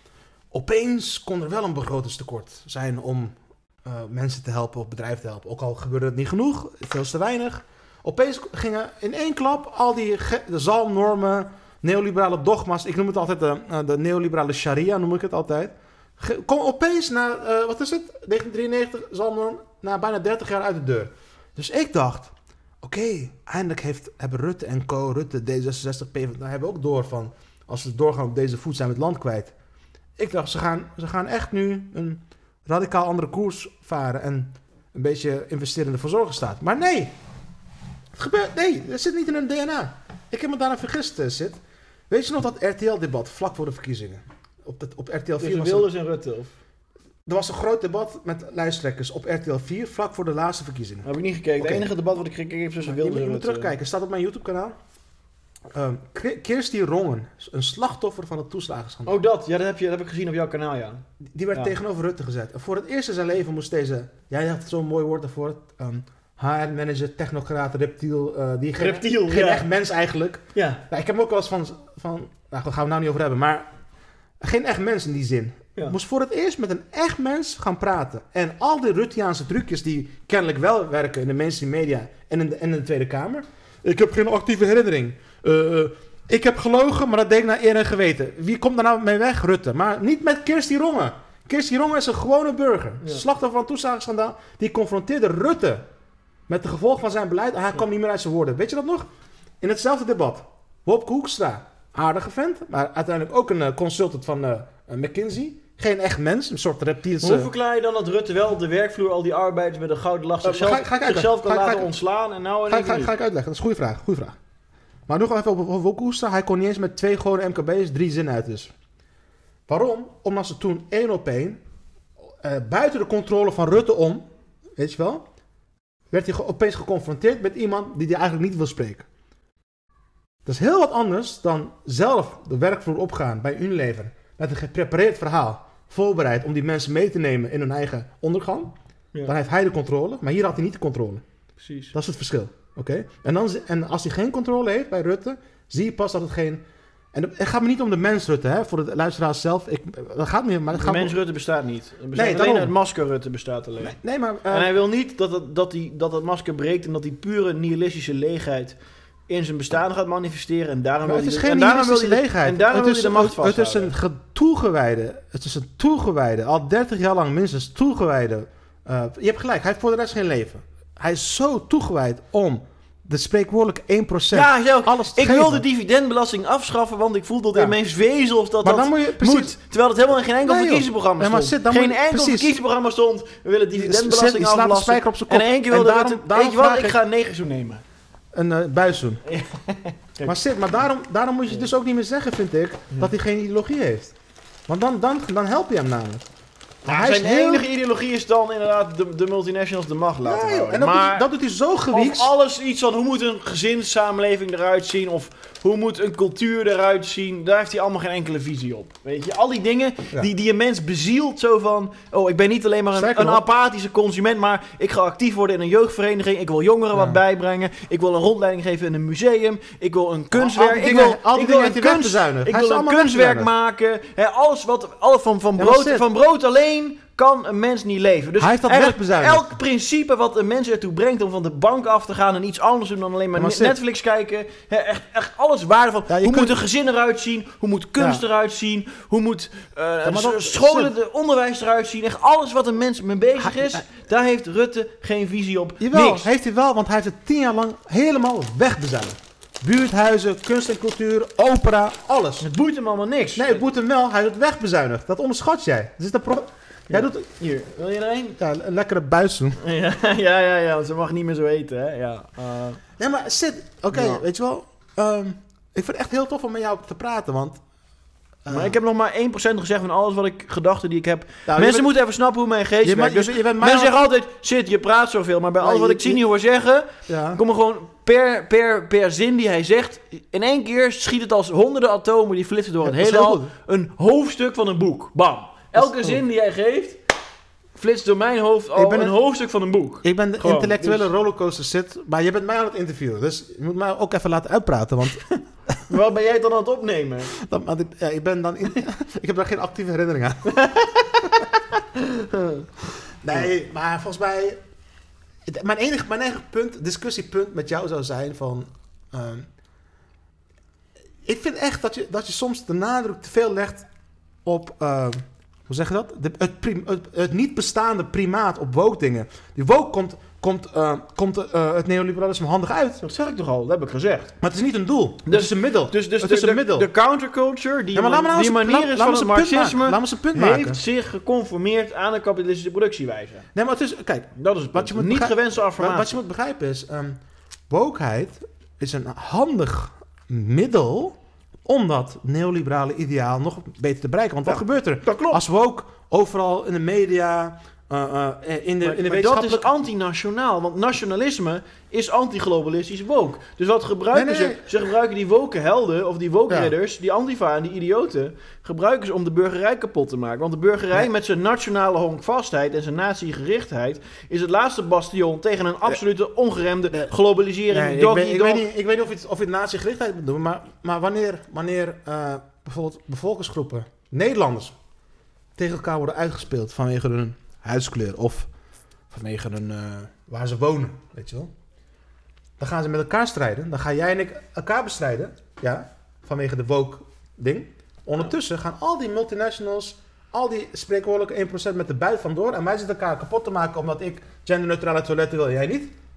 Opeens kon er wel een begrotingstekort zijn... om uh, mensen te helpen of bedrijven te helpen. Ook al gebeurde het niet genoeg. Veel te weinig... Opeens gingen in één klap al die ge- de zalmnormen, neoliberale dogma's, ik noem het altijd de, uh, de neoliberale sharia, noem ik het altijd. Ge- kom opeens na, uh, wat is het, negentien drieënnegentig, zalmnorm, na bijna dertig jaar uit de deur. Dus ik dacht, oké, okay, eindelijk heeft, hebben Rutte en co, Rutte, D zesenzestig, P V D, hebben ook door van, als ze doorgaan op deze voet zijn we het land kwijt. Ik dacht, ze gaan, ze gaan echt nu een radicaal andere koers varen en een beetje investeren in de verzorgingsstaat. Maar nee! Het gebeurt, nee, dat zit niet in hun D N A. Ik heb me daarna vergist, uh, Sid. Weet je nog dat R T L-debat vlak voor de verkiezingen? Op, de, op R T L vier was Wilders en Rutte, of? Er was een groot debat met lijsttrekkers op R T L vier, vlak voor de laatste verkiezingen. Dat heb ik niet gekeken. Okay. Het enige debat wat ik gekeken heb tussen Wilders en Rutte. Je moet terugkijken, staat op mijn YouTube-kanaal. Um, Kirsty Rongen, een slachtoffer van het toeslagenschandaal. Oh, dat. Ja, dat heb, je, dat heb ik gezien op jouw kanaal, ja. Die werd ja. tegenover Rutte gezet. En voor het eerst in zijn leven moest deze... Jij had zo'n mooi woord daarvoor. Um, H R-manager, technocraat, reptiel. Uh, die geen, reptiel, geen ja. echt mens eigenlijk. Ja. Nou, ik heb hem ook wel eens van... van nou, daar gaan we het nou niet over hebben. Maar geen echt mens in die zin. Ja. Moest voor het eerst met een echt mens gaan praten. En al die Ruttiaanse trucjes die kennelijk wel werken in de mainstream media en in de, en in de Tweede Kamer. Ik heb geen actieve herinnering. Uh, ik heb gelogen, maar dat deed ik naar eer en geweten. Wie komt daar nou mee weg? Rutte. Maar niet met Kirsty Rongen. Kirsty Rongen is een gewone burger. Ja. Slachtoffer van het toeslagenschandaal. Die confronteerde Rutte Met de gevolgen van zijn beleid, en hij kwam niet meer uit zijn woorden. Weet je dat nog? In hetzelfde debat. Wopke Hoekstra, aardige vent, maar uiteindelijk ook een uh, consultant van uh, McKinsey. Geen echt mens, een soort reptielse... Hoe verklaar je dan dat Rutte wel op de werkvloer al die arbeiders met een gouden lach zichzelf, uh, ga, ga zichzelf kan ga, laten ga, ontslaan en nou... Ga, ga, ga ik uitleggen, dat is een goede vraag, goede vraag. Maar nog even over Wopke Hoekstra, hij kon niet eens met twee gewone M K B's drie zinnen uit dus. Waarom? Omdat ze toen één op één, uh, buiten de controle van Rutte om, weet je wel, werd hij opeens geconfronteerd met iemand die hij eigenlijk niet wil spreken. Dat is heel wat anders dan zelf de werkvloer opgaan bij Unilever met een geprepareerd verhaal, voorbereid om die mensen mee te nemen in hun eigen ondergang. Ja. Dan heeft hij de controle, maar hier had hij niet de controle. Precies. Dat is het verschil. Okay? En, dan, en als hij geen controle heeft bij Rutte, zie je pas dat het geen... En het gaat me niet om de mens Rutte, hè, voor de luisteraars zelf. Ik, dat gaat me, maar het de gaat mens me... Rutte bestaat niet. Er bestaat nee, alleen het masker Rutte bestaat alleen. Nee, nee maar... Uh... En hij wil niet dat het, dat, die, dat het masker breekt en dat die pure nihilistische leegheid in zijn bestaan gaat manifesteren. En daarom wil het hij is de, geen en daarom wil hij de, leegheid. En daarom het wil is, hij de macht het, het is vasthouden. een toegewijde, het is een toegewijde, al dertig jaar lang minstens toegewijde. Uh, je hebt gelijk, hij heeft voor de rest geen leven. Hij is zo toegewijd om de spreekwoordelijke één procent ja, ja, alles te ik geven. wil de dividendbelasting afschaffen, want ik voel dat ja. in mijn vezels dat maar dat dan moet, je, precies, moet. Terwijl het helemaal in geen enkel nee, verkiezingsprogramma ja, stond. Zit, dan geen moet, enkel precies. verkiezingsprogramma stond. We willen dividendbelasting je slaat de spijker afbelasten. op zijn kop. En in één keer wilde daarom, Rutte... daarom Weet je wat, vraag ik ga een negerzoen nemen. Een uh, buiszoen. maar Sid, maar daarom, daarom moet je dus ook niet meer zeggen, vind ik, dat hij geen ideologie heeft. Want dan, dan, dan help je hem namelijk. Nou, hij zijn heel... enige ideologie is dan inderdaad de, de multinationals de macht laten ja, houden. En dat, maar doet, dat doet hij zo gewieks. Of alles iets van hoe moet een gezinssamenleving eruit zien, of hoe moet een cultuur eruit zien, daar heeft hij allemaal geen enkele visie op. Weet je, al die dingen ja. die, die een mens bezielt, zo van, oh, ik ben niet alleen maar een, een apathische consument, maar ik ga actief worden in een jeugdvereniging, ik wil jongeren ja. wat bijbrengen, ik wil een rondleiding geven in een museum, ik wil een kunstwerk, ja, ik wil, al die ik wil dingen een, kunst, ik wil een kunstwerk maken, hè, alles wat, alles van, van, brood, ja, van brood alleen kan een mens niet leven. Dus hij heeft dat wegbezuinigd. Elk principe wat een mens ertoe brengt om van de bank af te gaan en iets anders doen dan alleen maar, maar Netflix kijken. Hè, echt, echt alles waardevol. Ja, hoe kunt... moet een gezin eruit zien? Hoe moet kunst ja. eruit zien? Hoe moet uh, ja, dat, scholen, de onderwijs eruit zien? Echt alles wat een mens mee bezig is, hij, hij, daar heeft Rutte geen visie op. Jawel, niks. heeft hij wel, want hij heeft het tien jaar lang helemaal wegbezuinigd. Buurthuizen, kunst en cultuur, opera, alles. Het boeit hem allemaal niks. Nee, het boeit hem wel. Hij heeft het wegbezuinigd. Dat onderschat jij. Dus dat pro- Ja. Jij doet... Hier, wil je er een? Ja, een lekkere buis doen. Ja, ja, ja, ja, ze mag niet meer zo eten, hè. Ja, uh... ja maar Sid, oké, okay, ja. weet je wel. Um, ik vind het echt heel tof om met jou te praten, want... Uh, maar ik heb nog maar één procent gezegd van alles wat ik, gedachten die ik heb. Nou, Mensen bent, moeten even snappen hoe mijn geest werkt. Dus je bent mensen zeggen altijd, Sid, je praat zoveel. Maar bij alles wat ik zie niet hoor zeggen, ja. kom er gewoon per, per, per zin die hij zegt. In één keer schiet het als honderden atomen die flitsen door ja, het heelal. Een hoofdstuk van een boek. Bam. Elke zin die hij geeft, flitst door mijn hoofd al ik ben een, een hoofdstuk van een boek. Ik ben de Gewoon, intellectuele dus... rollercoaster Sid, maar je bent mij aan het interviewen. Dus je moet mij ook even laten uitpraten, want... Wat ben jij dan aan het opnemen? Dan, ik, ja, ik ben dan... In, ik heb daar geen actieve herinnering aan. Nee, maar volgens mij... Het, mijn, enige, mijn enige punt, discussiepunt met jou zou zijn van... Um, ik vind echt dat je, dat je soms de nadruk te veel legt op... Uh, hoe zeg je dat? De, het, prim, het, het niet bestaande primaat op woke dingen. Die woke komt... Komt, uh, komt uh, het neoliberalisme handig uit. Dat zeg ik toch al, dat heb ik gezegd. Maar het is niet een doel, dus, het is een middel. Dus, dus het de, is een de, middel. de counterculture, die, ja, man, die manier laat, is laat van het marxisme, laat me punt heeft maken. zich geconformeerd aan de kapitalistische productiewijze. Nee, maar het is, kijk, dat is het wat je moet niet gewenste affirmatie. Wat je moet begrijpen is, um, wokeheid is een handig middel om dat neoliberale ideaal nog beter te bereiken. Want wat ja, gebeurt er? Dat klopt. Als woke overal in de media... Uh, uh, in de, maar, in de maar dat is antinationaal, want nationalisme is antiglobalistisch woke. Dus wat gebruiken nee, nee, nee. ze? Ze gebruiken die woke helden of die woke ja. ridders, die antifa en die idioten, gebruiken ze om de burgerij kapot te maken. Want de burgerij nee. met zijn nationale honkvastheid en zijn nazi-gerichtheid is het laatste bastion tegen een absolute ongeremde nee. globalisering. Nee, ik, weet, ik, weet niet, ik weet niet of je het, of je het nazi-gerichtheid moet doen, maar, maar wanneer, wanneer uh, bijvoorbeeld bevolkingsgroepen, Nederlanders, tegen elkaar worden uitgespeeld vanwege hun huidskleur of vanwege een, uh, waar ze wonen, weet je wel. Dan gaan ze met elkaar strijden. Dan ga jij en ik elkaar bestrijden, ja, vanwege de woke ding. Ondertussen gaan al die multinationals, al die spreekwoordelijke één procent met de buit vandoor en wij zitten elkaar kapot te maken omdat ik genderneutrale toiletten wil en jij niet.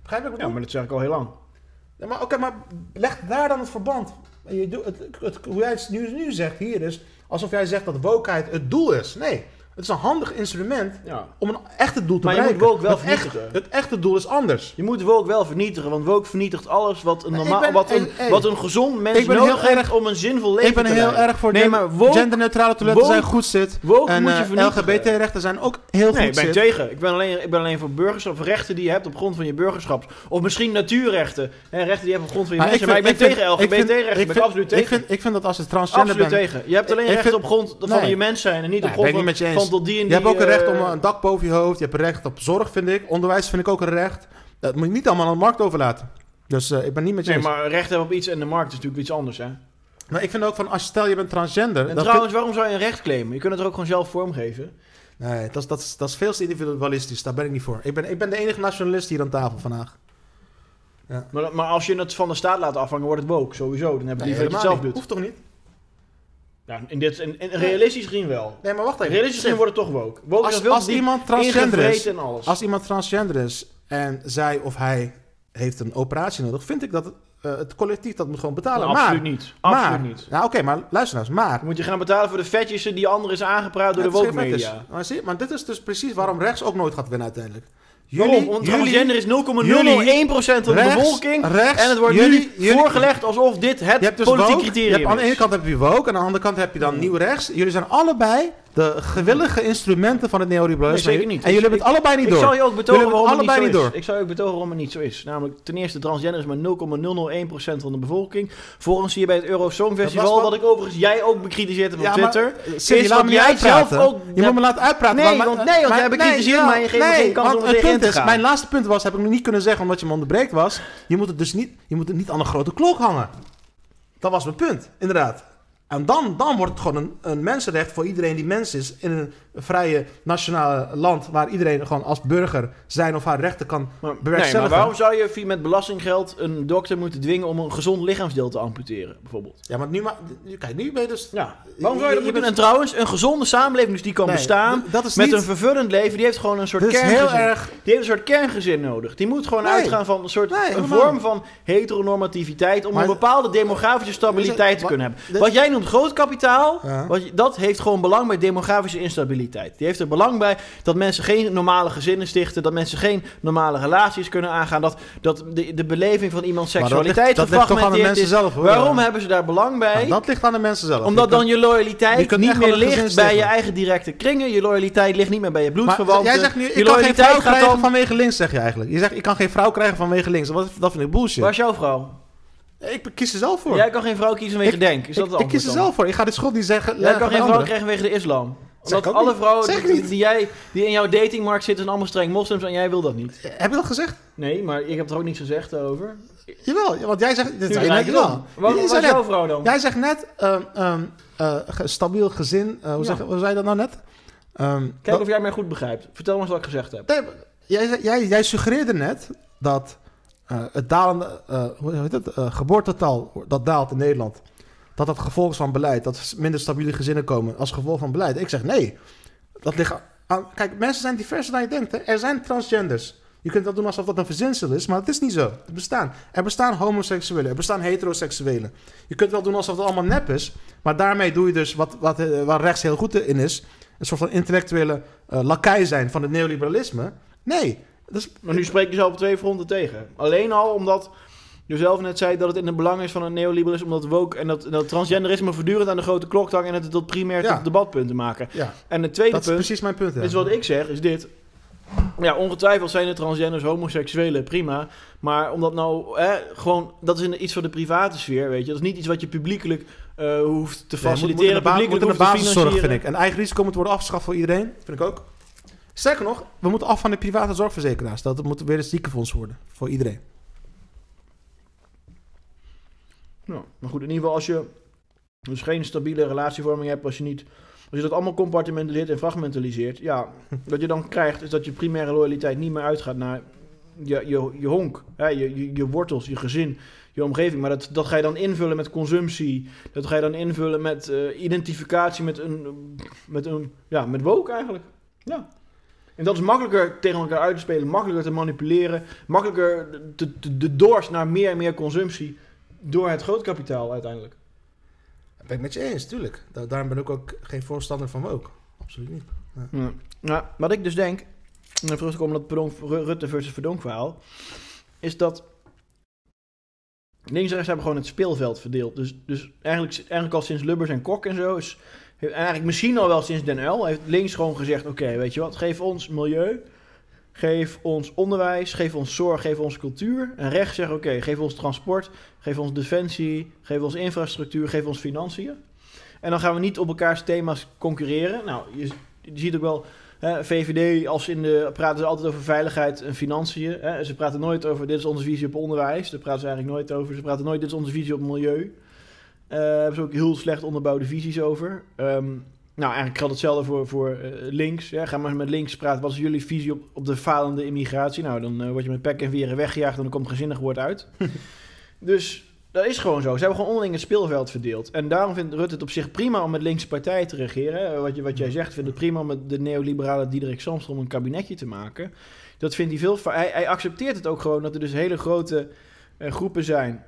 Begrijp je wat ik Ja, bedoel? maar dat zeg ik al heel lang. Ja, maar oké, maar leg daar dan het verband. Je doet het, het, hoe jij het nu, nu zegt hier is, alsof jij zegt dat wokeheid het doel is. Nee, het is een handig instrument Ja. om een echte doel te Maar je bereiken. moet woke wel het, echt, vernietigen. het echte doel is anders. Je moet woke wel vernietigen, want woke vernietigt alles wat een, Nee, normaal, ik ben- wat een, hey, hey. wat een gezond mens Ik ben nodig heel heeft erg- om een zinvol leven Ik ben te heel leiden. erg voor Nee, gen- maar woke, genderneutrale toiletten woke- zijn goed zit. woke En moet je uh, vernietigen. L G B T-rechten zijn ook heel Nee, ik goed ben zit. tegen. Ik ben alleen, ik ben alleen voor burgerschap, rechten die je hebt op grond van je burgerschap. Of misschien natuurrechten. Hè, rechten die je hebt op grond van je Maar mensen. Maar ik ben vind- tegen L G B ik vind- T-rechten. ik Ik ben vind- absoluut tegen. Ik vind, ik vind dat als je transgender Absoluut bent... tegen. Je hebt alleen Ik recht vind- op grond van Nee. je mens zijn en niet Nee, op ben grond ik van, niet met je eens. van tot die en die... Je hebt ook een recht om eh, een dak boven je hoofd. Je hebt een recht op zorg, vind ik. Onderwijs vind ik ook een recht. Dat moet je niet allemaal aan de markt overlaten. Dus uh, ik ben niet met je Nee, eens. maar recht hebben op iets en de markt is natuurlijk iets anders, hè. Maar ik vind ook van, als je stel je bent transgender... En dan trouwens, waarom zou je een recht claimen? Je kunt het er ook gewoon zelf vormgeven. vind- nee, dat is, dat, is, dat is veel te individualistisch. Daar ben ik niet voor. Ik ben, ik ben de enige nationalist hier aan tafel vandaag. Maar, maar als je het van de staat laat afhangen, wordt het woke, sowieso. Dan heb je Nee, liever dat je het zelf helemaal niet. doet. Hoeft toch niet? Ja, in dit, in, in realistisch gezien wel. Nee, maar wacht even. Realistisch gezien wordt het toch woke. Woke is Als, al veel als te diep iemand transgender is... ingevreten en alles. Als iemand transgender is en zij of hij heeft een operatie nodig... vind ik dat het, uh, het collectief dat moet gewoon betalen. Nou, maar, absoluut niet. Absoluut maar, niet. Nou, oké, maar luister nou eens. Maar... Dan moet je gaan betalen voor de vetjes die anderen is aangepraat door Ja, de het is woke geen media. fetish. Maar, zie, maar dit is dus precies waarom rechts ook nooit gaat winnen uiteindelijk. Waarom? Want transgender is nul komma nul nul één procent van de rechts, bevolking. rechts, en het wordt jullie- nu jullie- voorgelegd alsof dit Je het hebt dus politieke woke, je criterium hebt aan de ene is. kant heb je woke, en aan de andere kant heb je dan nieuw rechts. Jullie zijn allebei de gewillige instrumenten van het neoliberalisme. Nee, zeker niet. En jullie hebben het allebei niet Ik door. zal je ook betogen Jullie waarom hebben het niet allebei zo niet is. Ik zal je ook betogen waarom het niet zo is. Namelijk, ten eerste, transgender is maar nul komma nul nul één procent van de bevolking. Volgens zie je bij het Eurosong Festival, Dat was wat wat- ik overigens jij ook bekritiseerd hebt op Ja, maar, Twitter. Cindy, is laat wat me niet jij uitpraten. zelf ook... Je moet me laten uitpraten. Nee, maar- want- maar- nee, want maar- jij bekritiseert nee, mij en je geeft me nee, geen kans want om er het tegen in punt te is, gaan. mijn laatste punt was, heb ik nog niet kunnen zeggen omdat je me onderbreekt was. Je moet het dus niet, je moet het niet aan een grote klok hangen. Dat was mijn punt, inderdaad. En dan, dan wordt het gewoon een, een mensenrecht voor iedereen die mens is in een vrije nationale land waar iedereen gewoon als burger zijn of haar rechten kan Maar, nee, maar bewerkstelligen. waarom zou je via met belastinggeld een dokter moeten dwingen om een gezond lichaamsdeel te amputeren, bijvoorbeeld? Ja, maar nu, maar, kijk, nu ben je dus... Ja, waarom zou je dat Je moeten doen? bent- En trouwens, een gezonde samenleving dus die kan Nee, bestaan d- dat is met niet- een vervullend leven, die heeft gewoon een soort Dit is kerngezin. heel erg... Die heeft een soort kerngezin nodig. Die moet gewoon Nee. uitgaan van een soort Nee, een helemaal vorm niet. van heteronormativiteit om Maar- een bepaalde demografische stabiliteit te maar- kunnen hebben. dit- Wat jij noemt groot kapitaal, Ja. wat je- dat heeft gewoon belang bij demografische instabiliteit. Die heeft er belang bij dat mensen geen normale gezinnen stichten, dat mensen geen normale relaties kunnen aangaan, dat, dat de, de beleving van iemands Maar dat ligt- seksualiteit dat ligt toch aan de gefragmenteerd mensen is. zelf, hoor. Waarom Ja. hebben ze daar belang bij? Nou, dat ligt aan de mensen zelf. Omdat Je kunt- dan je je loyaliteit kunt niet echt meer wel een gezin ligt bij je stichten. eigen directe kringen. Je loyaliteit ligt niet meer bij je Maar bloedverwanten. jij zegt nu, je ik kan geen loyaliteit vrouw gaat krijgen dan... vanwege links, zeg je eigenlijk. Je zegt, ik kan geen vrouw krijgen vanwege links. Dat, dat vind ik bullshit. Waar is jouw vrouw? Ik kies er zelf voor. Jij kan geen vrouw kiezen vanwege Ik- denk. Is dat ik, het ik kies er antwoord zelf voor. Ik ga dit schot niet zeggen. dan? Jij leggen kan bij geen vrouw anderen. krijgen vanwege de islam. Zeg Omdat ik ook alle niet. vrouwen Zeg ik die, niet. die, jij, die in jouw datingmarkt zitten zijn allemaal streng moslims en jij wil dat niet. Heb je dat gezegd? Nee, maar ik heb er ook niets gezegd over. Jawel, ja, want jij zegt... Dit Nu zei je draai net ik het wel. om. Wat Je was zei jouw net- vrouw dan? Jij zegt net, um, um, uh, ge- stabiel gezin. Uh, hoe, Ja. zeg, hoe zei je dat nou net? Um, Kijk dat- of jij mij goed begrijpt. Vertel me eens wat ik gezegd heb. Nee, maar jij, zei- jij, jij suggereerde net dat uh, het dalende uh, hoe heet het, uh, geboortetal dat daalt in Nederland, dat dat gevolg is van beleid, dat er minder stabiele gezinnen komen als gevolg van beleid. Ik zeg nee. Dat ligt aan, kijk, mensen zijn diverser dan je denkt. Hè. Er zijn transgenders. Je kunt dat doen alsof dat een verzinsel is, maar het is niet zo. Het bestaan. Er bestaan homoseksuelen, er bestaan heteroseksuelen. Je kunt wel doen alsof het allemaal nep is, maar daarmee doe je dus wat, wat, uh, waar rechts heel goed in is, een soort van intellectuele uh, lakai zijn van het neoliberalisme. Nee. Dus, Maar nu spreek je zelf op twee fronten tegen. Alleen al omdat je zelf net zei dat het in het belang is van een neoliberalisme, omdat woke en dat, dat transgenderisme voortdurend aan de grote klok hangt en het tot primair Ja. tot debatpunt te maken. ja, En het tweede dat is punt precies mijn punt. Ja. is wat ik zeg, is dit. Ja, ongetwijfeld zijn de transgenders, homoseksuelen, prima. Maar omdat nou, hè, gewoon, dat is in, iets voor de private sfeer, weet je. Dat is niet iets wat je publiekelijk uh, hoeft te Nee, moet- faciliteren, moet in de ba- publiekelijk moet in de hoeft te basiszorg, vind financieren. ik. Een eigen risico moet worden afgeschaft voor iedereen. Vind ik ook. Sterker nog, we moeten af van de private zorgverzekeraars. Dat moet weer een ziekenfonds worden. Voor iedereen. Nou, maar goed, in ieder geval als je dus geen stabiele relatievorming hebt, als je niet, als je dat allemaal compartimentaliseert en fragmentaliseert, ja, wat je dan krijgt is dat je primaire loyaliteit niet meer uitgaat naar je, je, je honk, hè, je, je, je wortels, je gezin, je omgeving. Maar dat, dat ga je dan invullen met consumptie, dat ga je dan invullen met uh, identificatie met een, met een, ja, met woke eigenlijk. Ja. En dat is makkelijker tegen elkaar uit te spelen, makkelijker te manipuleren, makkelijker de, de, de dorst naar meer en meer consumptie door het grootkapitaal uiteindelijk. Dat ben ik met je eens, tuurlijk. Da- daarom ben ik ook geen voorstander van woke. Absoluut niet. Ja. Ja. Nou, wat ik dus denk, en terug te komen op dat Verdonk, Rutte versus Verdonk verhaal, is dat links en rechts hebben gewoon het speelveld verdeeld. Dus, dus eigenlijk, eigenlijk al sinds Lubbers en Kok en zo, is, eigenlijk misschien al wel sinds Den Uyl, heeft links gewoon gezegd, oké, okay, weet je wat, geef ons milieu, geef ons onderwijs, geef ons zorg, geef ons cultuur. En rechts zegt, oké, okay, geef ons transport, geef ons defensie, geef ons infrastructuur, geef ons financiën. En dan gaan we niet op elkaars thema's concurreren. Nou, je, je ziet ook wel, hè, V V D, als ze in de, praten ze altijd over veiligheid en financiën. Hè. Ze praten nooit over, dit is onze visie op onderwijs. Daar praten ze eigenlijk nooit over. Ze praten nooit, dit is onze visie op milieu. Uh, Daar hebben ze ook heel slecht onderbouwde visies over. Um, nou, eigenlijk geldt hetzelfde voor, voor uh, links. Ja. Ga maar met links praten, wat is jullie visie op, op de falende immigratie? Nou, dan uh, word je met pek en veren weggejaagd en dan komt gezinnig woord uit. Dus dat is gewoon zo. Ze hebben gewoon onderling het speelveld verdeeld. En daarom vindt Rutte het op zich prima om met linkse partijen te regeren. Wat, je, wat jij zegt, vindt het prima om met de neoliberale Diederik Samsom een kabinetje te maken. Dat vindt hij veel... Hij, hij accepteert het ook gewoon dat er dus hele grote uh, groepen zijn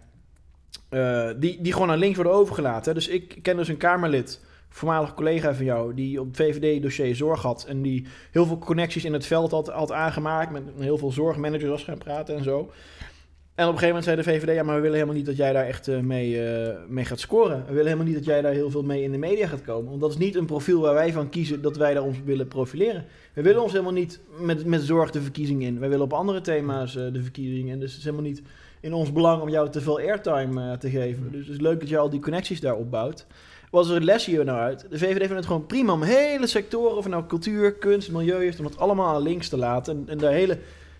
uh, die, die gewoon aan links worden overgelaten. Dus ik ken dus een Kamerlid, voormalig collega van jou, die op het V V D-dossier zorg had en die heel veel connecties in het veld had, had aangemaakt, met heel veel zorgmanagers was gaan praten en zo. En op een gegeven moment zei de V V D, ja, maar we willen helemaal niet dat jij daar echt uh, mee, uh, mee gaat scoren. We willen helemaal niet dat jij daar heel veel mee in de media gaat komen. Want dat is niet een profiel waar wij van kiezen dat wij daar ons willen profileren. We willen ons helemaal niet met, met zorg de verkiezing in. Wij willen op andere thema's uh, de verkiezing in. Dus het is helemaal niet in ons belang om jou te veel airtime uh, te geven. Dus het is leuk dat je al die connecties daar opbouwt. Wat is er het les hier nou uit? De V V D vindt het gewoon prima om hele sectoren, of nou cultuur, kunst, milieu heeft, om het allemaal aan links te laten. En, en daar hele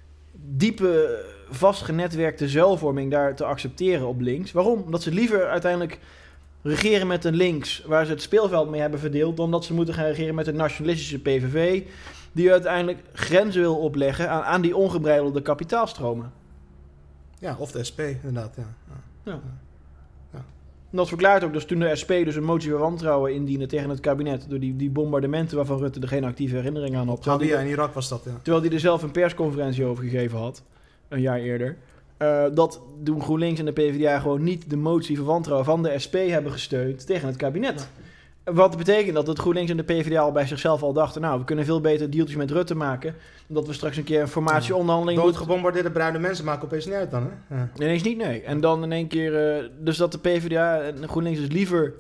diepe, vastgenetwerkte zuilvorming daar te accepteren op links. Waarom? Omdat ze liever uiteindelijk regeren met een links, waar ze het speelveld mee hebben verdeeld, dan dat ze moeten gaan regeren met een nationalistische P V V, die uiteindelijk grenzen wil opleggen aan, aan die ongebreidelde kapitaalstromen. Ja, of de S P, inderdaad. Ja. Ja. Ja. En dat verklaart ook dat toen de S P dus een motie van wantrouwen indiende tegen het kabinet, door die, die bombardementen waarvan Rutte er geen actieve herinnering aan had. Terwijl die in Irak was dat, ja. Terwijl hij er zelf een persconferentie over gegeven had, een jaar eerder. Uh, dat doen GroenLinks en de PvdA gewoon niet de motie van wantrouwen van de S P hebben gesteund tegen het kabinet. Ja. Wat betekent dat? Dat GroenLinks en de PvdA al bij zichzelf al dachten, nou, we kunnen veel beter deeltjes met Rutte maken, omdat we straks een keer een formatieonderhandeling ja. moeten... Doodgebombardeerde bruine mensen maken opeens niet uit dan, hè? Ja. Ineens niet, nee. En dan in één keer... Uh, dus dat de PvdA en GroenLinks dus liever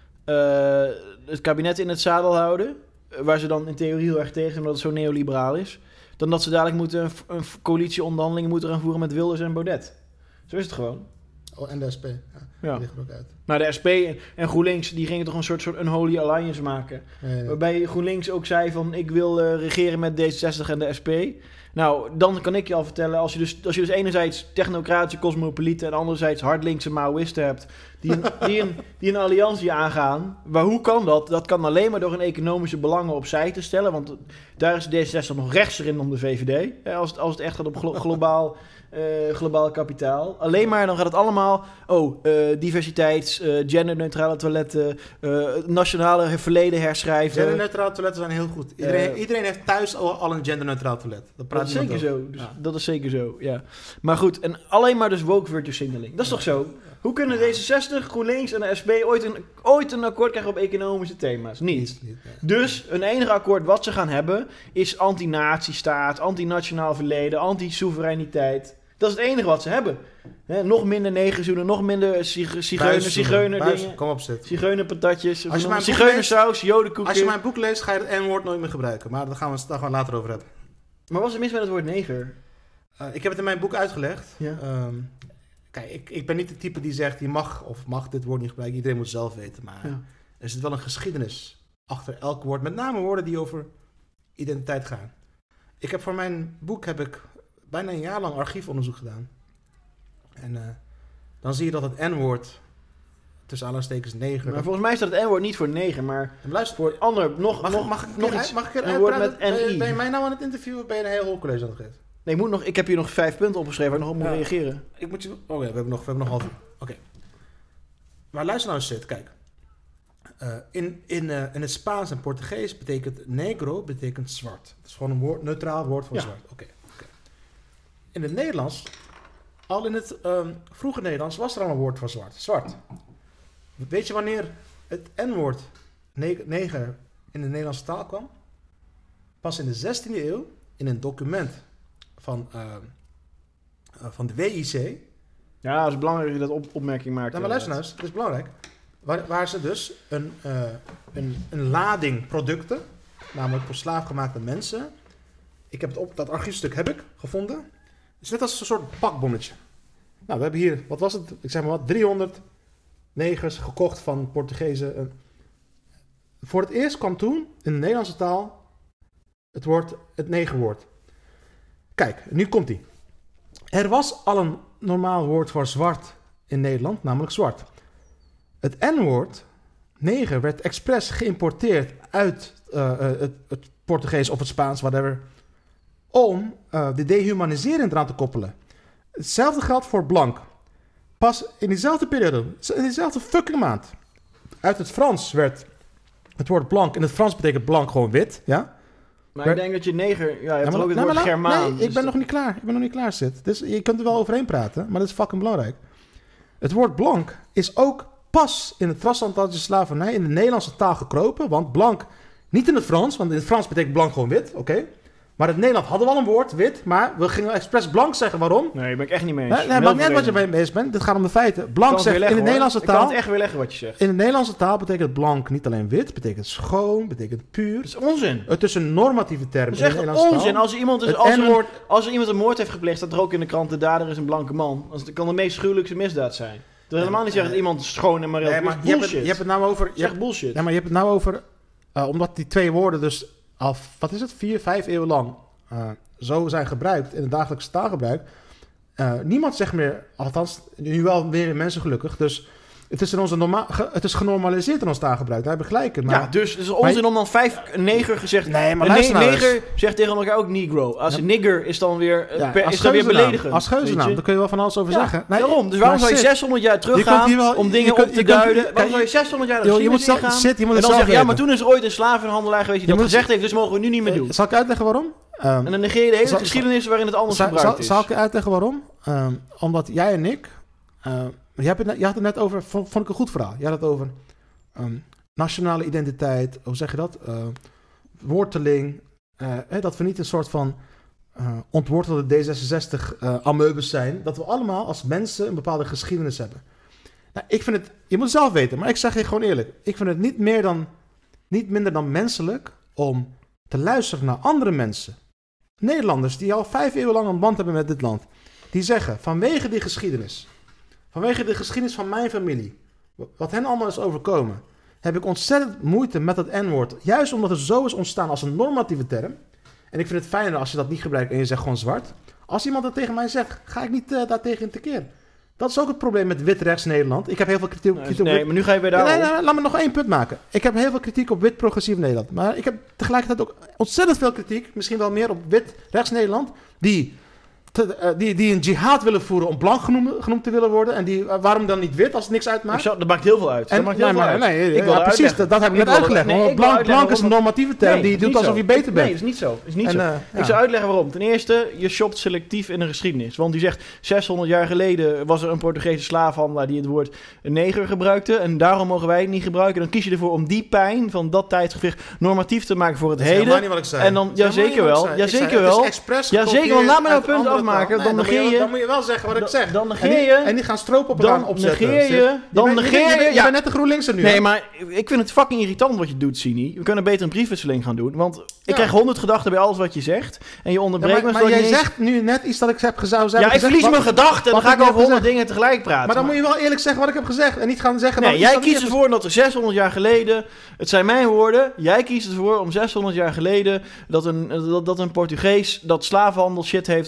uh, het kabinet in het zadel houden, waar ze dan in theorie heel erg tegen zijn, omdat het zo neoliberaal is, dan dat ze dadelijk moeten een, een coalitieonderhandeling moeten gaan voeren met Wilders en Baudet. Zo is het gewoon. Oh, en de S P. Ja, ja. Die liggen er ook uit. Nou, de S P en GroenLinks, die gingen toch een soort, soort unholy alliance maken. Nee, nee. Waarbij GroenLinks ook zei van, ik wil uh, regeren met D zesenzestig en de S P. Nou, dan kan ik je al vertellen, als je dus, als je dus enerzijds technocratische cosmopolieten en anderzijds hardlinkse Maoïsten hebt, die een, die, een, die een alliantie aangaan. Maar hoe kan dat? Dat kan alleen maar door hun economische belangen opzij te stellen, want daar is D zesenzestig nog rechtser in dan de V V D. Hè, als, het, als het echt gaat op glo- globaal... Uh, globaal kapitaal. Alleen maar, dan gaat het allemaal... Oh, uh, diversiteit, uh, genderneutrale toiletten, uh, nationale verleden herschrijven. Genderneutrale toiletten zijn heel goed. Iedereen, uh, iedereen heeft thuis al, al een genderneutraal toilet. Dat, dat is zeker zo. Dus ja. Dat is zeker zo, ja. Maar goed, en alleen maar dus woke virtue signaling. Dat is ja. toch zo? Hoe kunnen D zesenzestig, GroenLinks en de S P ooit een, ooit een akkoord krijgen op economische thema's? Niet. niet, niet ja. Dus een enige akkoord wat ze gaan hebben is anti-nazistaat, anti-nationaal verleden, anti-soevereiniteit. Dat is het enige wat ze hebben. He, nog minder negerzoenen, nog minder zigeuner, zigeuner dingen. Kom op, zit. Zigeunerpatatjes, zigeunersaus, jodenkoeken. Als je mijn boek leest, ga je het N-woord nooit meer gebruiken. Maar daar gaan we het daar gewoon later over hebben. Maar wat is er mis met het woord neger? Uh, ik heb het in mijn boek uitgelegd. Ja. Um, kijk, ik, ik ben niet de type die zegt, je mag of mag dit woord niet gebruiken. Iedereen moet het zelf weten. Maar ja. er zit wel een geschiedenis achter elk woord. Met name woorden die over identiteit gaan. Ik heb voor mijn boek heb ik bijna een jaar lang archiefonderzoek gedaan. En uh, dan zie je dat het N-woord, tussen aanhalingstekens neger... Maar volgens mij staat het N-woord niet voor neger, maar luister, voor het ander, nog, mag, nog, mag ik, nog mag iets, mag ik er een woord met ben, N I. Ben je mij nou aan het interviewen of ben je een heel holcollege aan het geven? Nee, ik, moet nog, ik heb hier nog vijf punten opgeschreven waar ik nog op moet ja. reageren. Ik moet je... Oh ja, we hebben nog, we hebben nog half uur. Oké. Okay. Maar luister nou eens, Sid, kijk. Uh, in, in, uh, in het Spaans en Portugees betekent negro betekent zwart. Het is gewoon een woord, neutraal woord voor ja. zwart. Okay, okay. In het Nederlands, al in het um, vroege Nederlands, was er al een woord voor zwart. Zwart. Weet je wanneer het N-woord ne- neger in de Nederlandse taal kwam? Pas in de zestiende eeuw, in een document van, uh, uh, van de W I C. Ja, het is belangrijk dat je dat op- opmerking maakt. Nou, maar luister nou eens, het is belangrijk. Waar, waar ze dus een, uh, een, een lading producten, namelijk voor slaafgemaakte mensen. Ik heb het op, dat archiefstuk heb ik gevonden. Het is net als een soort pakbonnetje. Nou, we hebben hier, wat was het? Ik zeg maar wat, driehonderd negers gekocht van Portugezen. Uh, voor het eerst kwam toen in de Nederlandse taal het woord, het negerwoord. Kijk, nu komt ie. Er was al een normaal woord voor zwart in Nederland, namelijk zwart. Het N-woord, neger, werd expres geïmporteerd uit uh, uh, het, het Portugees of het Spaans, whatever, om uh, de dehumanisering eraan te koppelen. Hetzelfde geldt voor blank. Pas in diezelfde periode, in diezelfde fucking maand, uit het Frans werd het woord blank, in het Frans betekent blank gewoon wit, ja? Maar werd, ik denk dat je neger, ja, je hebt ja, maar, ook het nou, woord maar, Germaan. Nee, ik dus ben nog niet klaar, ik ben nog niet klaar, Sid. Dus je kunt er wel overheen praten, maar dat is fucking belangrijk. Het woord blank is ook pas in het transatlantische slavernij in de Nederlandse taal gekropen. Want blank, niet in het Frans, want in het Frans betekent blank gewoon wit, oké. Okay. Maar in Nederland hadden we al een woord, wit, maar we gingen expres blank zeggen. Waarom? Nee, daar ben ik echt niet mee eens. Nee, nee maakt niet uit wat je mee eens bent, dit gaat om de feiten. Blank zegt leggen, in de hoor. Nederlandse taal... Ik kan het echt weer leggen wat je zegt. In de Nederlandse taal betekent blank niet alleen wit, betekent schoon, betekent puur. Dat is onzin. Het is een normatieve term. Dat is echt onzin. Taal. Als er iemand, is, als, er een, als er iemand een moord heeft gepleegd, staat er ook in de krant, de dader is een blanke man. Dat kan de meest gruwelijkse misdaad zijn. Dat wil helemaal niet zeggen dat iemand schoon en moreel is. Nee, je hebt het, je hebt het nou over... Je zegt bullshit. Ja, maar je hebt het nou over... Uh, omdat die twee woorden dus al, wat is het, vier, vijf eeuwen lang uh, zo zijn gebruikt in het dagelijkse taalgebruik. Uh, niemand zegt meer, althans, nu wel meer mensen gelukkig, dus... Het is, in onze norma- ge- het is genormaliseerd in ons taalgebruik, daar heb ik gelijk in. Maar, ja, dus het is onzin om dan vijf neger gezegd... Nee, maar een luister ne- nou neger eens. zegt tegen elkaar ook negro. Als Ja. een nigger is dan weer, ja, per, als is dan weer beledigend. Als geuzennaam, daar kun je wel van alles over ja, zeggen. Nee, daarom. Dus waarom zou je Sid, zeshonderd jaar teruggaan wel, om dingen kunt, op te kunt, duiden? kunt, Waarom zou je zeshonderd jaar joh, je moet zelf, gaan? Sid, je moet en dan zeg zeg je, ja, maar toen is er ooit een slavenhandelaar geweest die je dat moet, gezegd heeft, dus mogen we nu niet meer doen. Zal ik uitleggen waarom? Um, en dan negeer je de hele zal, geschiedenis waarin het anders zal, gebruikt zal, is. Zal ik uitleggen waarom? Um, omdat jij en ik... Uh, je, hebt het net, je had het net over, vond, vond ik een goed verhaal. Je had het over... Um, nationale identiteit, hoe zeg je dat? Uh, worteling. Uh, hè, dat we niet een soort van uh, ontwortelde D zesenzestig uh, ameubes zijn. Dat we allemaal als mensen een bepaalde geschiedenis hebben. Nou, ik vind het, je moet het zelf weten, maar ik zeg je gewoon eerlijk. Ik vind het niet, meer dan, niet minder dan menselijk om te luisteren naar andere mensen. Nederlanders die al vijf eeuwen lang een band hebben met dit land. Die zeggen, vanwege die geschiedenis, vanwege de geschiedenis van mijn familie, wat hen allemaal is overkomen, heb ik ontzettend moeite met dat N-woord. Juist omdat het zo is ontstaan als een normatieve term. En ik vind het fijner als je dat niet gebruikt en je zegt gewoon zwart. Als iemand dat tegen mij zegt, ga ik niet uh, daartegen in tekeer. Dat is ook het probleem met wit-rechts Nederland. Ik heb heel veel kritiek, nee, kritiek op... Nee, wit... maar nu ga je weer daarop. Nee, nee, nee, laat me nog één punt maken. Ik heb heel veel kritiek op wit-progressief Nederland. Maar ik heb tegelijkertijd ook ontzettend veel kritiek, misschien wel meer op wit-rechts Nederland, die... Te, uh, die, die een jihad willen voeren om blank genoemd, genoemd te willen worden. En die, uh, waarom dan niet wit als het niks uitmaakt? Zou, dat maakt heel veel uit. En, dat maakt heel nee, veel maar, uit. Nee, ik ja, precies, dat, dat heb ik, ik net uitgelegd. Nee, ik blank, blank is een normatieve term nee, die doet alsof je beter bent. Nee, dat is niet zo. Dat is niet en, zo. Uh, ik ja. zou uitleggen waarom. Ten eerste, je shopt selectief in de geschiedenis. Want die zegt, zeshonderd jaar geleden was er een Portugese slaafhandelaar die het woord neger gebruikte. En daarom mogen wij het niet gebruiken. Dan kies je ervoor om die pijn van dat tijdsgewicht normatief te maken voor het dat heden. Niet wat ik zei. En dan, ja zeker wel. Ja zeker wel. Ja zeker wel. Laat me nou een punt afmaken. Dan negeer je... wel zeggen wat ik zeg. Dan negeer je... En niet gaan stroop op elkaar opzetten. Negeer je... Dan negeer je... Je bent net de GroenLinkser nu. Nee, maar ik vind het fucking irritant wat je doet, Sini. We kunnen beter een briefwisseling gaan doen. Want ik krijg honderd gedachten bij alles wat je zegt. En je onderbreekt me. Maar jij zegt nu net iets dat ik heb zou zeggen. Ja, ik verlies mijn gedachten. Dan ga ik over honderd dingen tegelijk praten. Maar dan moet je wel eerlijk zeggen wat ik heb gezegd. En niet gaan zeggen... Nee, jij kiest ervoor dat er zeshonderd jaar geleden... Het zijn mijn woorden. Jij kiest ervoor om zeshonderd jaar geleden... dat een, dat, dat een Portugees dat slavenhandel shit heeft opgeschreven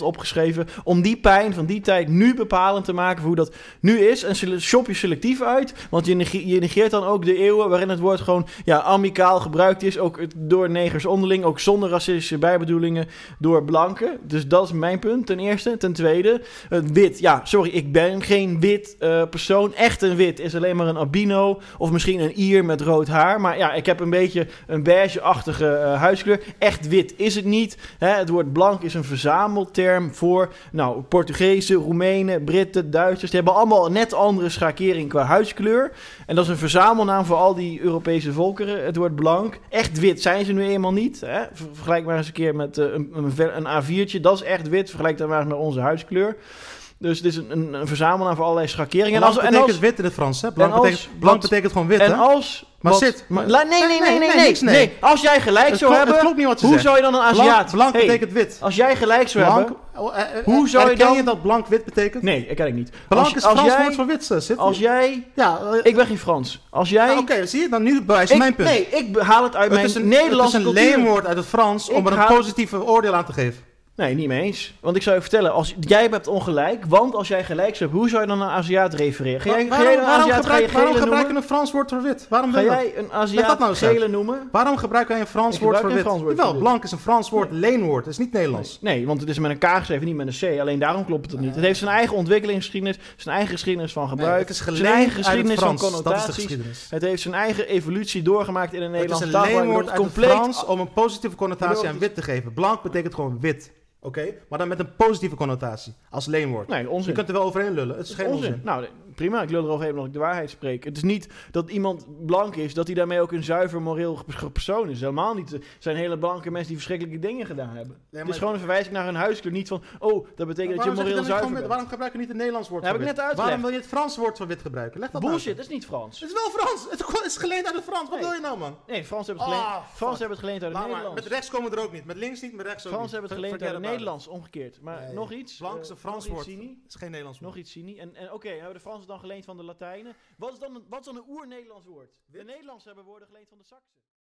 geven om die pijn van die tijd nu bepalend te maken voor hoe dat nu is. En sele- shop je selectief uit, want je, nege- je negeert dan ook de eeuwen waarin het woord gewoon ja, amicaal gebruikt is, ook door negers onderling, ook zonder racistische bijbedoelingen door blanken. Dus dat is mijn punt, ten eerste. Ten tweede, het wit. Ja, sorry, ik ben geen wit uh, persoon. Echt een wit is alleen maar een albino of misschien een Ier met rood haar. Maar ja, ik heb een beetje een beige-achtige uh, huidskleur. Echt wit is het niet. Hè, het woord blank is een verzamelterm voor nou, Portugezen, Roemenen, Britten, Duitsers. Die hebben allemaal net andere schakering qua huidskleur. En dat is een verzamelnaam voor al die Europese volkeren. Het woord blank. Echt wit zijn ze nu eenmaal niet. Hè? Vergelijk maar eens een keer met uh, een, een, een A viertje. Dat is echt wit. Vergelijk dan maar eens met onze huidskleur. Dus het is een, een, een verzamelnaam voor allerlei schakeringen. Blank en als, betekent en als, wit in het Frans, hè? Blank, als, betekent, blank wat, betekent gewoon wit, en hè? als... Maar wat, zit. Maar, la, nee, nee, nee, nee, nee, niks, nee, nee. nee. Als jij gelijk Het zou klopt, hebben, het klopt niet wat je hoe zegt. zou je dan een Aziat... Blank, blank hey, betekent wit. Als jij gelijk zou Blank, hebben, uh, uh, hoe zou je herken dan... je dat blank wit betekent? Nee, ik ken ik niet. Blank als, is als Frans jij, woord voor wit, zit Als jij... Ja, uh, ik ben geen Frans. Als jij... Nou, Oké, okay, zie je? Dan nu bewijs je ik, mijn punt. Nee, ik haal het uit het mijn is een, Nederlandse Het is een cultuur. leenwoord uit het Frans om Ik er een haal... positieve oordeel aan te geven. Nee, niet mee eens. Want ik zou je vertellen, als, jij hebt ongelijk, want als jij gelijk zou hebben, hoe zou je dan een Aziat refereren? Ga jij, waarom, ga jij een waarom Aziat gebruik, gele waarom noemen? gebruik je een Frans woord voor wit? Waarom Ga wil jij een Aziat nou gele noemen? Waarom gebruik jij een Frans Ik woord voor gebruik wit? geen Frans woord Jawel, voor wit. blank is een Frans woord, leenwoord. Het is niet Nederlands. Nee, nee, want het is met een K geschreven, niet met een C. Alleen daarom klopt het niet. Het heeft zijn eigen ontwikkelingsgeschiedenis, zijn eigen geschiedenis van gebruik, Nee, het is zijn geleend eigen uit geschiedenis het Frans. van Dat is de connotaties. geschiedenis. Het heeft zijn eigen evolutie doorgemaakt in een Het is Nederlandse een taal. waar leenwoord het uit het compleet Frans om een positieve connotatie aan wit te geven. Blank betekent gewoon wit. Oké, okay? Maar dan met een positieve connotatie, als leenwoord. Nee, onzin. Je kunt er wel overheen lullen, het is geen onzin. onzin. Nou, prima, ik lul eroverheen omdat ik de waarheid spreek. Het is niet dat iemand blank is, dat hij daarmee ook een zuiver moreel persoon is. Helemaal niet. Er zijn hele blanke mensen die verschrikkelijke dingen gedaan hebben. Nee, het is gewoon een verwijzing naar hun huidskleur. Niet van, oh, dat betekent dat je moreel zuiver bent. Waarom gebruik je niet het Nederlands woord voor wit? Heb ik net uitgelegd. Waarom wil je het Frans woord voor wit gebruiken? Leg dat Bullshit, dat is niet Frans. Het is wel Frans. Het is geleend uit het Frans. Wat nee. wil je nou, man? Nee, Frans hebben het geleend, oh, Frans hebben het geleend uit het nou, Nederlands. Met rechts komen we er ook niet. Met links niet, met rechts ook Frans niet. hebben het geleend uit het Nederlands, omgekeerd. Maar nee. nog iets. Blank is een Frans woord. Het is geen Nederlands woord. Nog iets cynie. En, en oké, okay, hebben de Fransen dan geleend van de Latijnen? Wat is dan een, wat is dan een oer-Nederlands woord? De Nederlanders hebben woorden geleend van de Saksen.